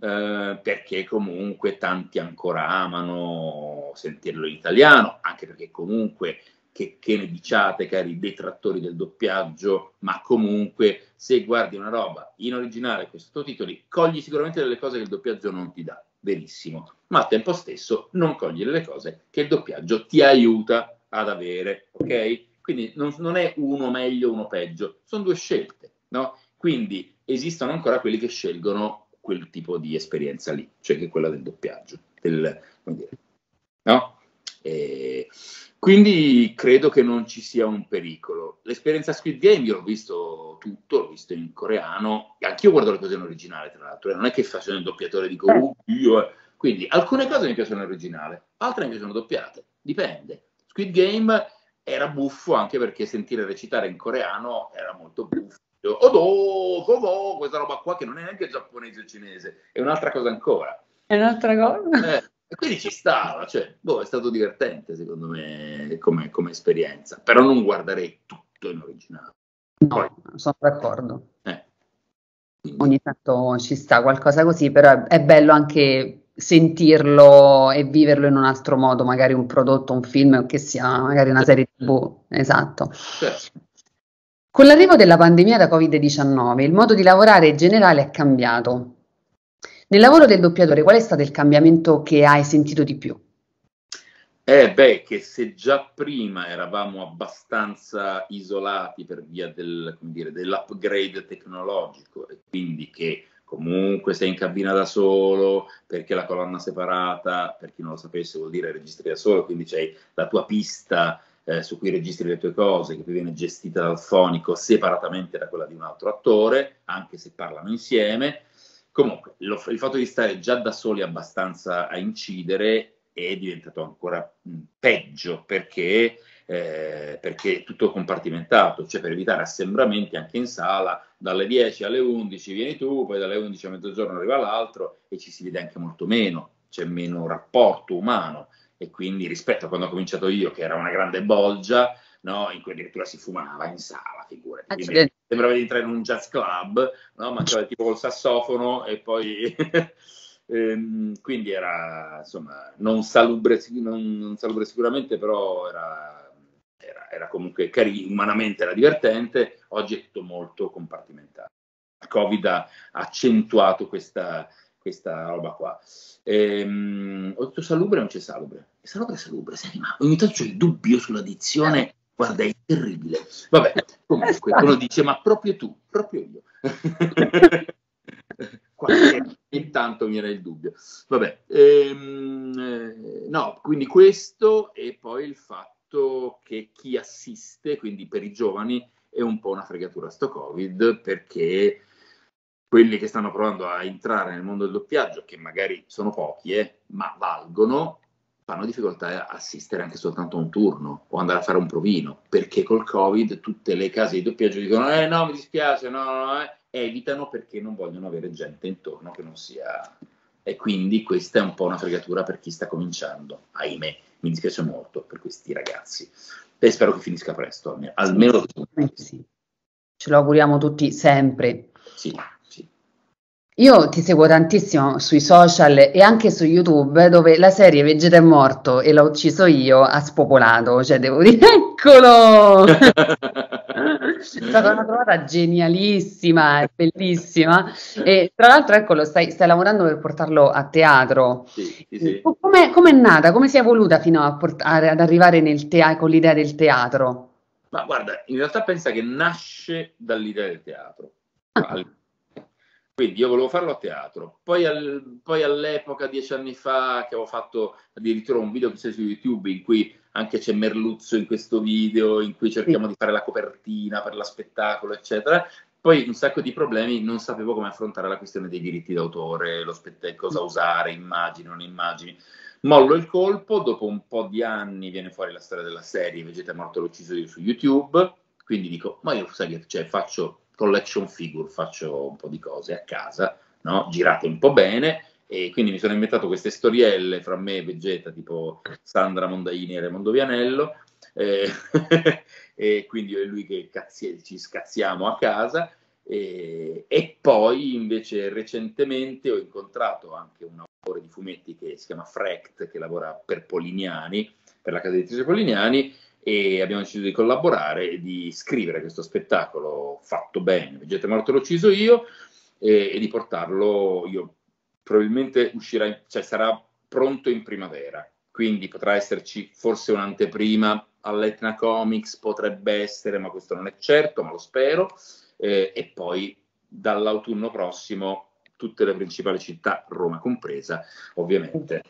Perché comunque tanti ancora amano sentirlo in italiano, anche perché comunque che ne diciate, cari detrattori del doppiaggio, ma comunque se guardi una roba in originale con sottotitoli, cogli sicuramente delle cose che il doppiaggio non ti dà, verissimo, ma al tempo stesso non cogli delle cose che il doppiaggio ti aiuta ad avere, ok? Quindi non è uno meglio, uno peggio, sono due scelte, no? Quindi esistono ancora quelli che scelgono quel tipo di esperienza lì, cioè che è quella del doppiaggio, come dire, no? Quindi credo che non ci sia un pericolo. L'esperienza Squid Game io l'ho visto tutto, l'ho visto in coreano, e anch'io guardo le cose in originale, tra l'altro, non è che faccio il doppiatore e dico, io. Quindi alcune cose mi piacciono in originale, altre mi piacciono doppiate, dipende. Squid Game era buffo anche perché sentire recitare in coreano era molto buffo. Questa roba qua che non è neanche giapponese o cinese, è un'altra cosa ancora. È un'altra cosa. E quindi ci stava, cioè, è stato divertente secondo me come esperienza, però non guarderei tutto in originale. No, Poi, sono d'accordo. Quindi, Ogni tanto ci sta qualcosa così, però è bello anche sentirlo e viverlo in un altro modo, magari un prodotto, un film, che sia magari una serie TV. Esatto. certo. Con l'arrivo della pandemia da Covid-19, il modo di lavorare generale è cambiato. Nel lavoro del doppiatore, qual è stato il cambiamento che hai sentito di più? Che se già prima eravamo abbastanza isolati per via dell'upgrade tecnologico e quindi che comunque sei in cabina da solo perché la colonna separata, per chi non lo sapesse, vuol dire registri da solo, quindi c'hai la tua pista su cui registri le tue cose, che poi viene gestita dal fonico separatamente da quella di un altro attore, anche se parlano insieme. Comunque, il fatto di stare già da soli abbastanza a incidere è diventato ancora peggio perché è tutto compartimentato, cioè per evitare assembramenti anche in sala, dalle 10 alle 11 vieni tu, poi dalle 11 a mezzogiorno arriva l'altro e ci si vede anche molto meno, c'è meno rapporto umano e quindi rispetto a quando ho cominciato io, che era una grande bolgia, no, in cui addirittura si fumava in sala, figurati, quindi sembrava di entrare in un jazz club, no? Mancava il tipo col sassofono e poi quindi era insomma non salubre sicuramente, però era comunque carino, umanamente era divertente. Oggi è tutto molto compartimentato. Il Covid ha accentuato questa roba qua. Ho detto salubre, non c'è salubre. Salubre, senti, ma ogni tanto c'ho il dubbio sulla dizione, guarda, è terribile. Vabbè, comunque uno dice, ma proprio tu, proprio io. Intanto mi era il dubbio. Vabbè, no, quindi questo e poi il fatto che chi assiste, quindi per i giovani, è un po' una fregatura sto Covid, perché quelli che stanno provando a entrare nel mondo del doppiaggio, che magari sono pochi, ma valgono, fanno difficoltà a assistere anche soltanto a un turno o andare a fare un provino, perché col Covid tutte le case di doppiaggio dicono no, mi dispiace, no, evitano perché non vogliono avere gente intorno che non sia... E quindi questa è un po' una fregatura per chi sta cominciando, ahimè, mi dispiace molto per questi ragazzi e spero che finisca presto, almeno sì. Ce lo auguriamo tutti sempre. Sì. Io ti seguo tantissimo sui social e anche su YouTube, dove la serie Vegeta è morto e l'ho ucciso io ha spopolato, cioè devo dire, eccolo! È stata una trovata genialissima, bellissima. E tra l'altro, eccolo, stai lavorando per portarlo a teatro. Sì. Come è nata? Come si è evoluta fino ad arrivare con l'idea del teatro? Ma guarda, in realtà pensa che nasce dall'idea del teatro. Quindi io volevo farlo a teatro, poi all'epoca, 10 anni fa, che avevo fatto addirittura un video che c'è su YouTube in cui anche c'è Merluzzo in questo video, in cui cerchiamo di fare la copertina per lo spettacolo, eccetera. Poi un sacco di problemi, non sapevo come affrontare la questione dei diritti d'autore, cosa usare, immagini, non immagini. Mollo il colpo, dopo un po' di anni viene fuori la storia della serie Vegeta è morto, l'ho ucciso io su YouTube, quindi dico, ma io sai che faccio collection figure, faccio un po' di cose a casa, no? Girate un po' bene, e quindi mi sono inventato queste storielle fra me e Vegeta, tipo Sandra Mondaini e Raimondo Vianello, e quindi io e lui che ci scazziamo a casa, e poi invece recentemente ho incontrato anche un autore di fumetti che si chiama Frecht, che lavora per Polignani, per la casa editrice Polignani, e abbiamo deciso di collaborare e di scrivere questo spettacolo fatto bene, Vegeta è morto, l'ho ucciso io, e di portarlo, io probabilmente uscirà, cioè sarà pronto in primavera, quindi potrà esserci forse un'anteprima all'Etna Comics potrebbe essere, ma questo non è certo, ma lo spero, e poi dall'autunno prossimo tutte le principali città, Roma compresa, ovviamente.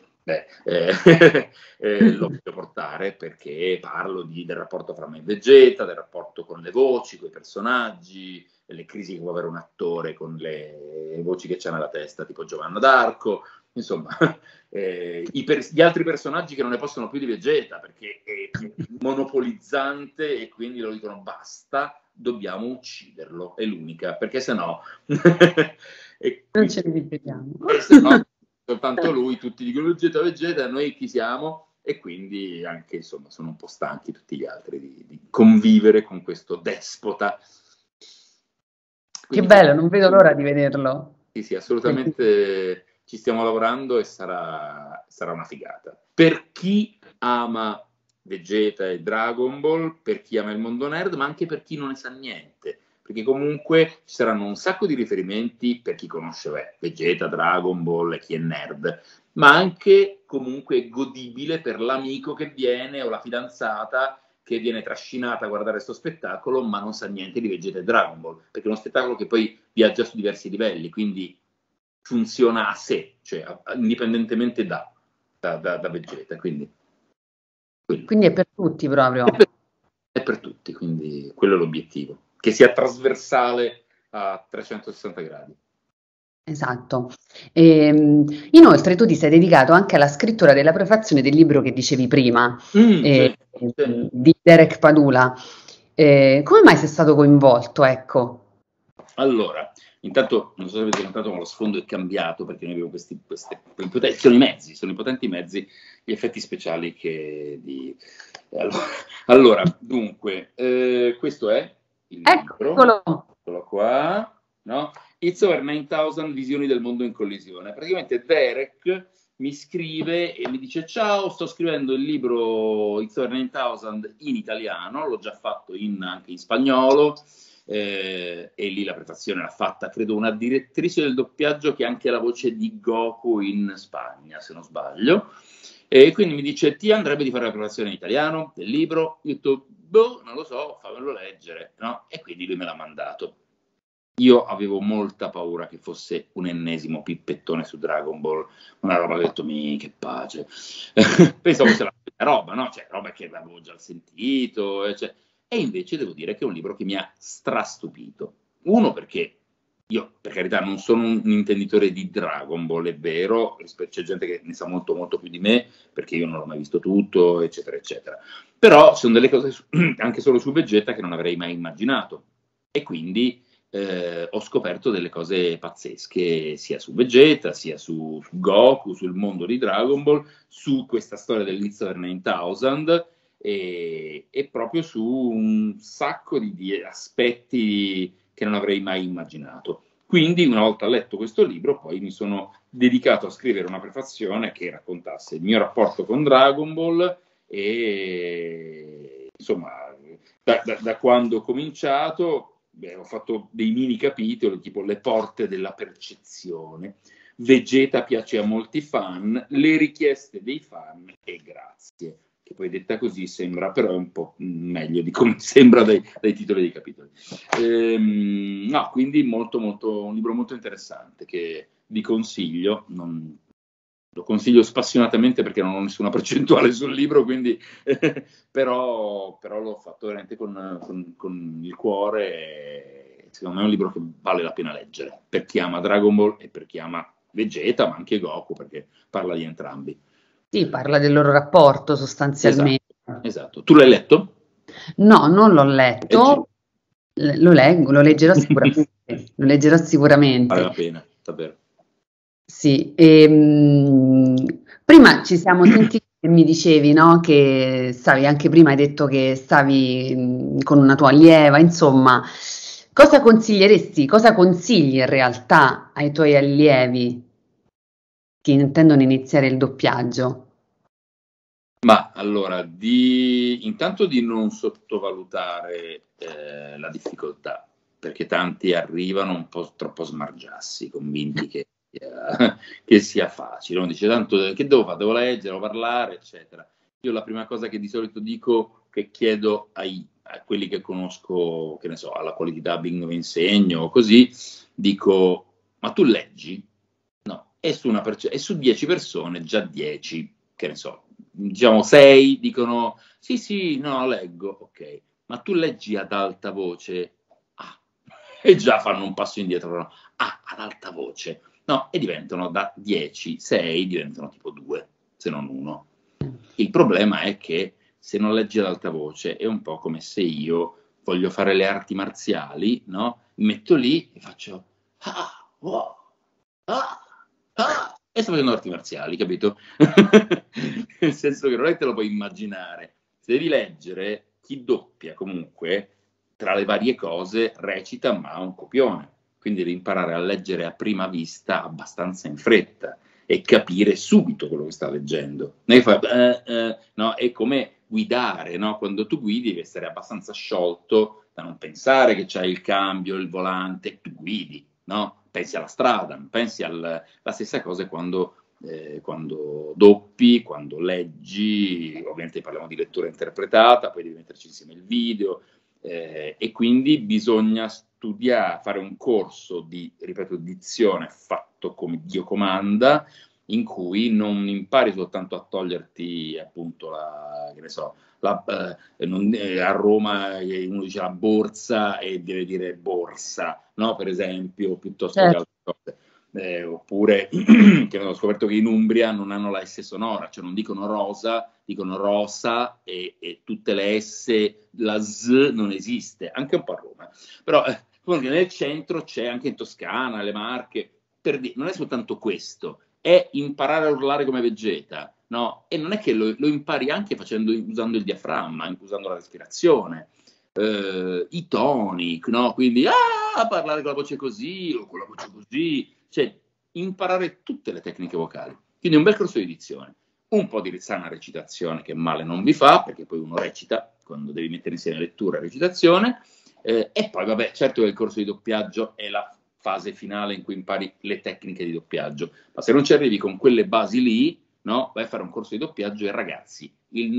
Lo voglio portare perché parlo del rapporto fra me e Vegeta, del rapporto con le voci, con i personaggi, le crisi che può avere un attore con le voci che c'ha nella testa, tipo Giovanna d'Arco, insomma, gli altri personaggi che non ne possono più di Vegeta perché è monopolizzante e quindi lo dicono basta, dobbiamo ucciderlo, è l'unica, perché sennò non ce ne ripetiamo. Se no, soltanto lui, tutti dicono Vegeta, Vegeta, noi chi siamo? E quindi anche, insomma, sono un po' stanchi tutti gli altri di convivere con questo despota. Quindi, che bello, non vedo l'ora di vederlo. Sì, assolutamente ci stiamo lavorando e sarà una figata. Per chi ama Vegeta e Dragon Ball, per chi ama il mondo nerd, ma anche per chi non ne sa niente, perché comunque ci saranno un sacco di riferimenti per chi conosce Vegeta, Dragon Ball e chi è nerd, ma anche comunque godibile per l'amico che viene o la fidanzata che viene trascinata a guardare questo spettacolo ma non sa niente di Vegeta e Dragon Ball, perché è uno spettacolo che poi viaggia su diversi livelli, quindi funziona a sé, cioè indipendentemente da Vegeta, quindi è per tutti proprio. È per tutti, quindi quello è l'obiettivo, che sia trasversale a 360 gradi. Esatto. Inoltre tu ti sei dedicato anche alla scrittura della prefazione del libro che dicevi prima, Sì. di Derek Padula. Come mai sei stato coinvolto, ecco? Allora, intanto, non so se avete notato, ma lo sfondo è cambiato perché noi abbiamo sono i potenti mezzi, gli effetti speciali Allora, dunque, questo è il libro, eccolo qua, no? It's Over 9000 visioni del mondo in collisione. Praticamente Derek mi scrive e mi dice ciao, sto scrivendo il libro It's Over 9000 in italiano, l'ho già fatto anche in spagnolo, e lì la prefazione l'ha fatta, credo, una direttrice del doppiaggio che ha anche la voce di Goku in Spagna, se non sbaglio. E quindi mi dice, ti andrebbe di fare la prefazione in italiano del libro? Io ho detto, boh, non lo so, fammelo leggere, no? E quindi lui me l'ha mandato. Io avevo molta paura che fosse un ennesimo pippettone su Dragon Ball, una roba che ho detto, che pace. Pensavo fosse la roba, no? Cioè, roba che avevo già sentito, e invece devo dire che è un libro che mi ha strastupito. Uno, perché io, per carità, non sono un intenditore di Dragon Ball, è vero, c'è gente che ne sa molto, molto più di me, perché io non l'ho mai visto tutto, eccetera, eccetera. Però sono delle cose, anche solo su Vegeta, che non avrei mai immaginato. E quindi ho scoperto delle cose pazzesche, sia su Vegeta, sia su Goku, sul mondo di Dragon Ball, su questa storia dell'It's Over 9000, e proprio su un sacco di aspetti che non avrei mai immaginato. Quindi, una volta letto questo libro, poi mi sono dedicato a scrivere una prefazione che raccontasse il mio rapporto con Dragon Ball e, insomma, da quando ho cominciato, ho fatto dei mini capitoli, tipo Le porte della percezione, Vegeta piace a molti fan, le richieste dei fan e grazie. Che poi detta così sembra, però è un po' meglio di come sembra dai titoli dei capitoli. No, quindi un libro molto interessante che vi consiglio. Lo consiglio spassionatamente perché non ho nessuna percentuale sul libro, quindi però l'ho fatto veramente con il cuore. E secondo me è un libro che vale la pena leggere per chi ama Dragon Ball e per chi ama Vegeta, ma anche Goku, perché parla di entrambi. Sì, parla del loro rapporto sostanzialmente. Esatto. Tu l'hai letto? No, non l'ho letto, lo leggerò sicuramente. Lo leggerò sicuramente. Vale la pena, davvero. Sì, prima ci siamo sentiti e mi dicevi, no, che anche prima hai detto che stavi con una tua allieva, insomma, cosa consiglieresti, cosa consigli in realtà ai tuoi allievi che intendono iniziare il doppiaggio? Ma allora, intanto di non sottovalutare la difficoltà, perché tanti arrivano un po' troppo smargiassi, convinti che sia facile. Uno dice tanto che devo fare, devo leggere, devo parlare, eccetera. io la prima cosa che di solito dico, che chiedo a quelli che conosco, che ne so, alla quality dubbing dove insegno o così, dico, ma tu leggi? No, e su 10 persone già 10, che ne so, diciamo 6 dicono sì, sì, no, leggo, ok, ma tu leggi ad alta voce? Ah, e già fanno un passo indietro, no? Ah, ad alta voce. No, e diventano da 10, 6 diventano tipo 2, se non 1. Il problema è che se non leggi ad alta voce è un po' come se io voglio fare le arti marziali, no? Mi metto lì e faccio ah, wow, ah, ah, e sto facendo arti marziali, capito? Nel senso che non è che te lo puoi immaginare. Se devi leggere, chi doppia comunque, tra le varie cose, recita ma ha un copione. Quindi devi imparare a leggere a prima vista abbastanza in fretta e capire subito quello che sta leggendo. No? È come guidare, no? Quando tu guidi devi essere abbastanza sciolto da non pensare che c'hai il cambio, il volante, tu guidi, no? Pensi alla strada, pensi la stessa cosa quando doppi, quando leggi, ovviamente parliamo di lettura interpretata, poi devi metterci insieme il video, e quindi bisogna studiare, fare un corso di, ripeto, dizione fatto come Dio comanda, in cui non impari soltanto a toglierti appunto che ne so, a Roma uno dice la borsa e deve dire borsa, no? Per esempio, piuttosto che Certo. altre cose. Oppure che ho scoperto che in Umbria non hanno la S sonora, cioè non dicono rosa, dicono rosa e tutte le S, la S non esiste, anche un po' a Roma. Però nel centro c'è, anche in Toscana, le Marche, non è soltanto questo, è imparare a urlare come Vegeta, no? E non è che lo impari anche usando il diaframma, usando la respirazione, i toni, no? Quindi parlare con la voce così o con la voce così, cioè imparare tutte le tecniche vocali. Quindi un bel corso di dizione, un po' di sana recitazione che male non vi fa, perché poi uno recita quando devi mettere insieme lettura e recitazione, e poi vabbè, certo che il corso di doppiaggio è la fase finale in cui impari le tecniche di doppiaggio, ma se non ci arrivi con quelle basi lì, no, vai a fare un corso di doppiaggio e ragazzi, il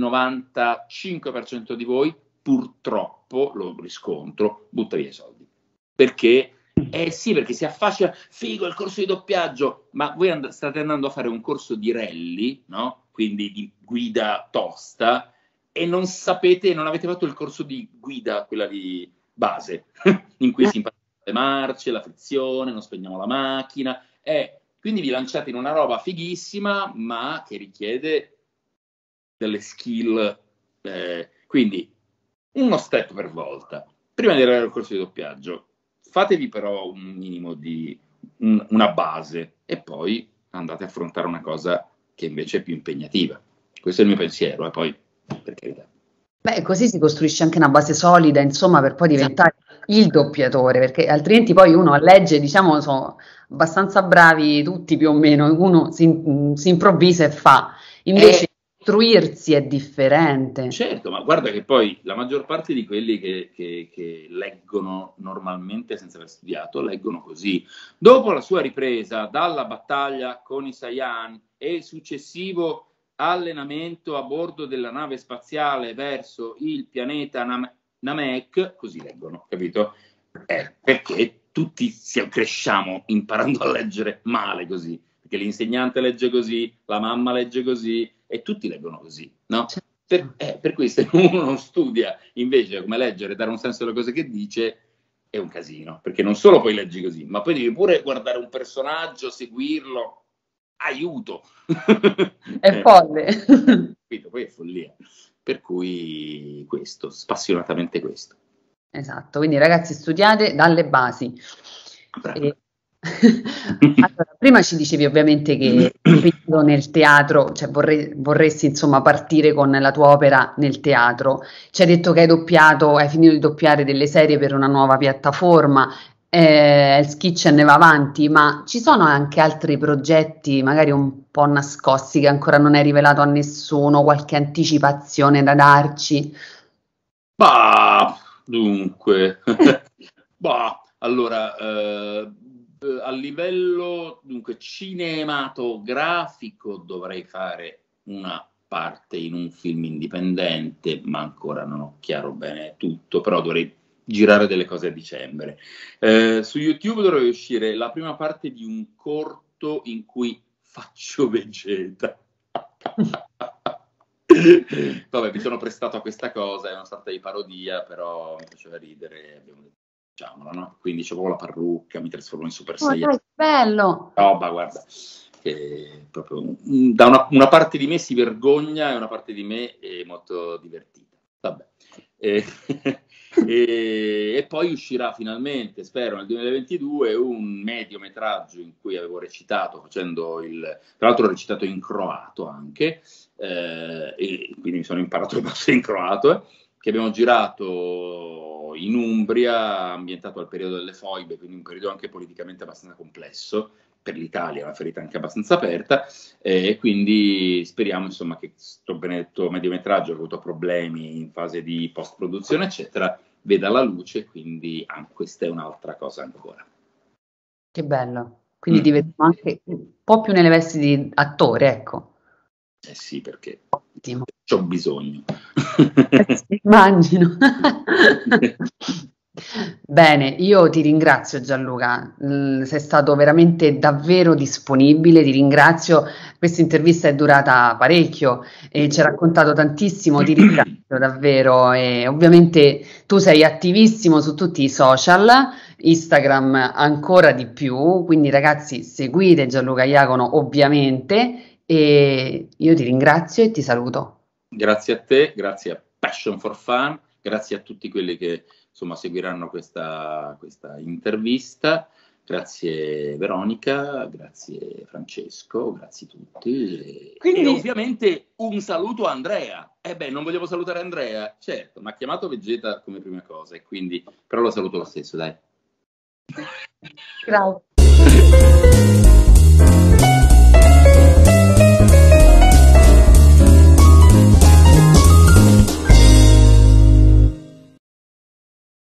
95% di voi purtroppo, lo riscontro, butta via i soldi. Perché? Sì, perché si affascina, figo il corso di doppiaggio, ma voi state andando a fare un corso di rally, no? Quindi di guida tosta, e non sapete, non avete fatto il corso di guida, quella di base, in cui si impara le marce, la frizione, non spegniamo la macchina, quindi vi lanciate in una roba fighissima, ma che richiede delle skill, quindi uno step per volta. Prima di arrivare al corso di doppiaggio, fatevi però un minimo di una base e poi andate a affrontare una cosa che invece è più impegnativa. Questo è il mio pensiero, e poi per carità. Beh, così si costruisce anche una base solida, insomma, per poi diventare il doppiatore, perché altrimenti poi uno a legge, diciamo, sono abbastanza bravi tutti più o meno, uno si improvvisa e fa, invece istruirsi è differente. Certo, ma guarda che poi la maggior parte di quelli che leggono normalmente senza aver studiato, leggono così. Dopo la sua ripresa dalla battaglia con i Saiyan e il successivo allenamento a bordo della nave spaziale verso il pianeta Namek, così leggono, capito? Perché tutti cresciamo imparando a leggere male così, perché l'insegnante legge così, la mamma legge così e tutti leggono così, no? Per cui se uno non studia invece come leggere, dare un senso alle cose che dice, è un casino, perché non solo poi leggi così, ma poi devi pure guardare un personaggio, seguirlo, aiuto! È folle. Poi è follia. Per cui questo, spassionatamente questo. Esatto, quindi ragazzi studiate dalle basi. E- Allora, prima ci dicevi ovviamente che nel teatro, cioè vorresti insomma partire con la tua opera nel teatro. Ci hai detto che hai finito di doppiare delle serie per una nuova piattaforma, Hell's Kitchen va avanti, ma ci sono anche altri progetti, magari un po' nascosti, che ancora non hai rivelato a nessuno, qualche anticipazione da darci? Bah, dunque, allora, a livello dunque, cinematografico dovrei fare una parte in un film indipendente, ma ancora non ho chiaro bene tutto, però dovrei girare delle cose a dicembre. Su YouTube dovrebbe uscire la prima parte di un corto in cui faccio Vegeta. Vabbè, mi sono prestato a questa cosa, è una sorta di parodia, però mi faceva ridere, abbiamo detto, facciamola, no? Quindi c'è proprio la parrucca, mi trasformo in Super Saiyan. Dai, bello! Roba, guarda, che proprio da una parte di me si vergogna e una parte di me è molto divertita. Vabbè. E poi uscirà finalmente, spero, nel 2022 un mediometraggio in cui avevo recitato, facendo tra l'altro ho recitato in croato anche, e quindi mi sono imparato le cose in croato, che abbiamo girato in Umbria, ambientato al periodo delle foibe, quindi un periodo anche politicamente abbastanza complesso per l'Italia, una ferita anche abbastanza aperta, e quindi speriamo insomma che questo benedetto mediometraggio, che ha avuto problemi in fase di post-produzione eccetera, veda la luce, quindi questa è un'altra cosa ancora. Che bello. Quindi diventiamo anche un po' più nelle vesti di attore, ecco. Sì, perché Ottimo. c'ho bisogno. Immagino. Bene, io ti ringrazio Gianluca, sei stato veramente davvero disponibile, ti ringrazio, questa intervista è durata parecchio e ci hai raccontato tantissimo, ti ringrazio davvero e ovviamente tu sei attivissimo su tutti i social, Instagram ancora di più, quindi ragazzi seguite Gianluca Iacono ovviamente e io ti ringrazio e ti saluto. Grazie a te, grazie a Passion for Fun, grazie a tutti quelli che insomma seguiranno questa intervista, grazie Veronica, grazie Francesco, grazie a tutti e ovviamente un saluto a Andrea. Non vogliamo salutare Andrea? Certo, mi ha chiamato Vegeta come prima cosa e quindi però lo saluto lo stesso, dai. Grazie.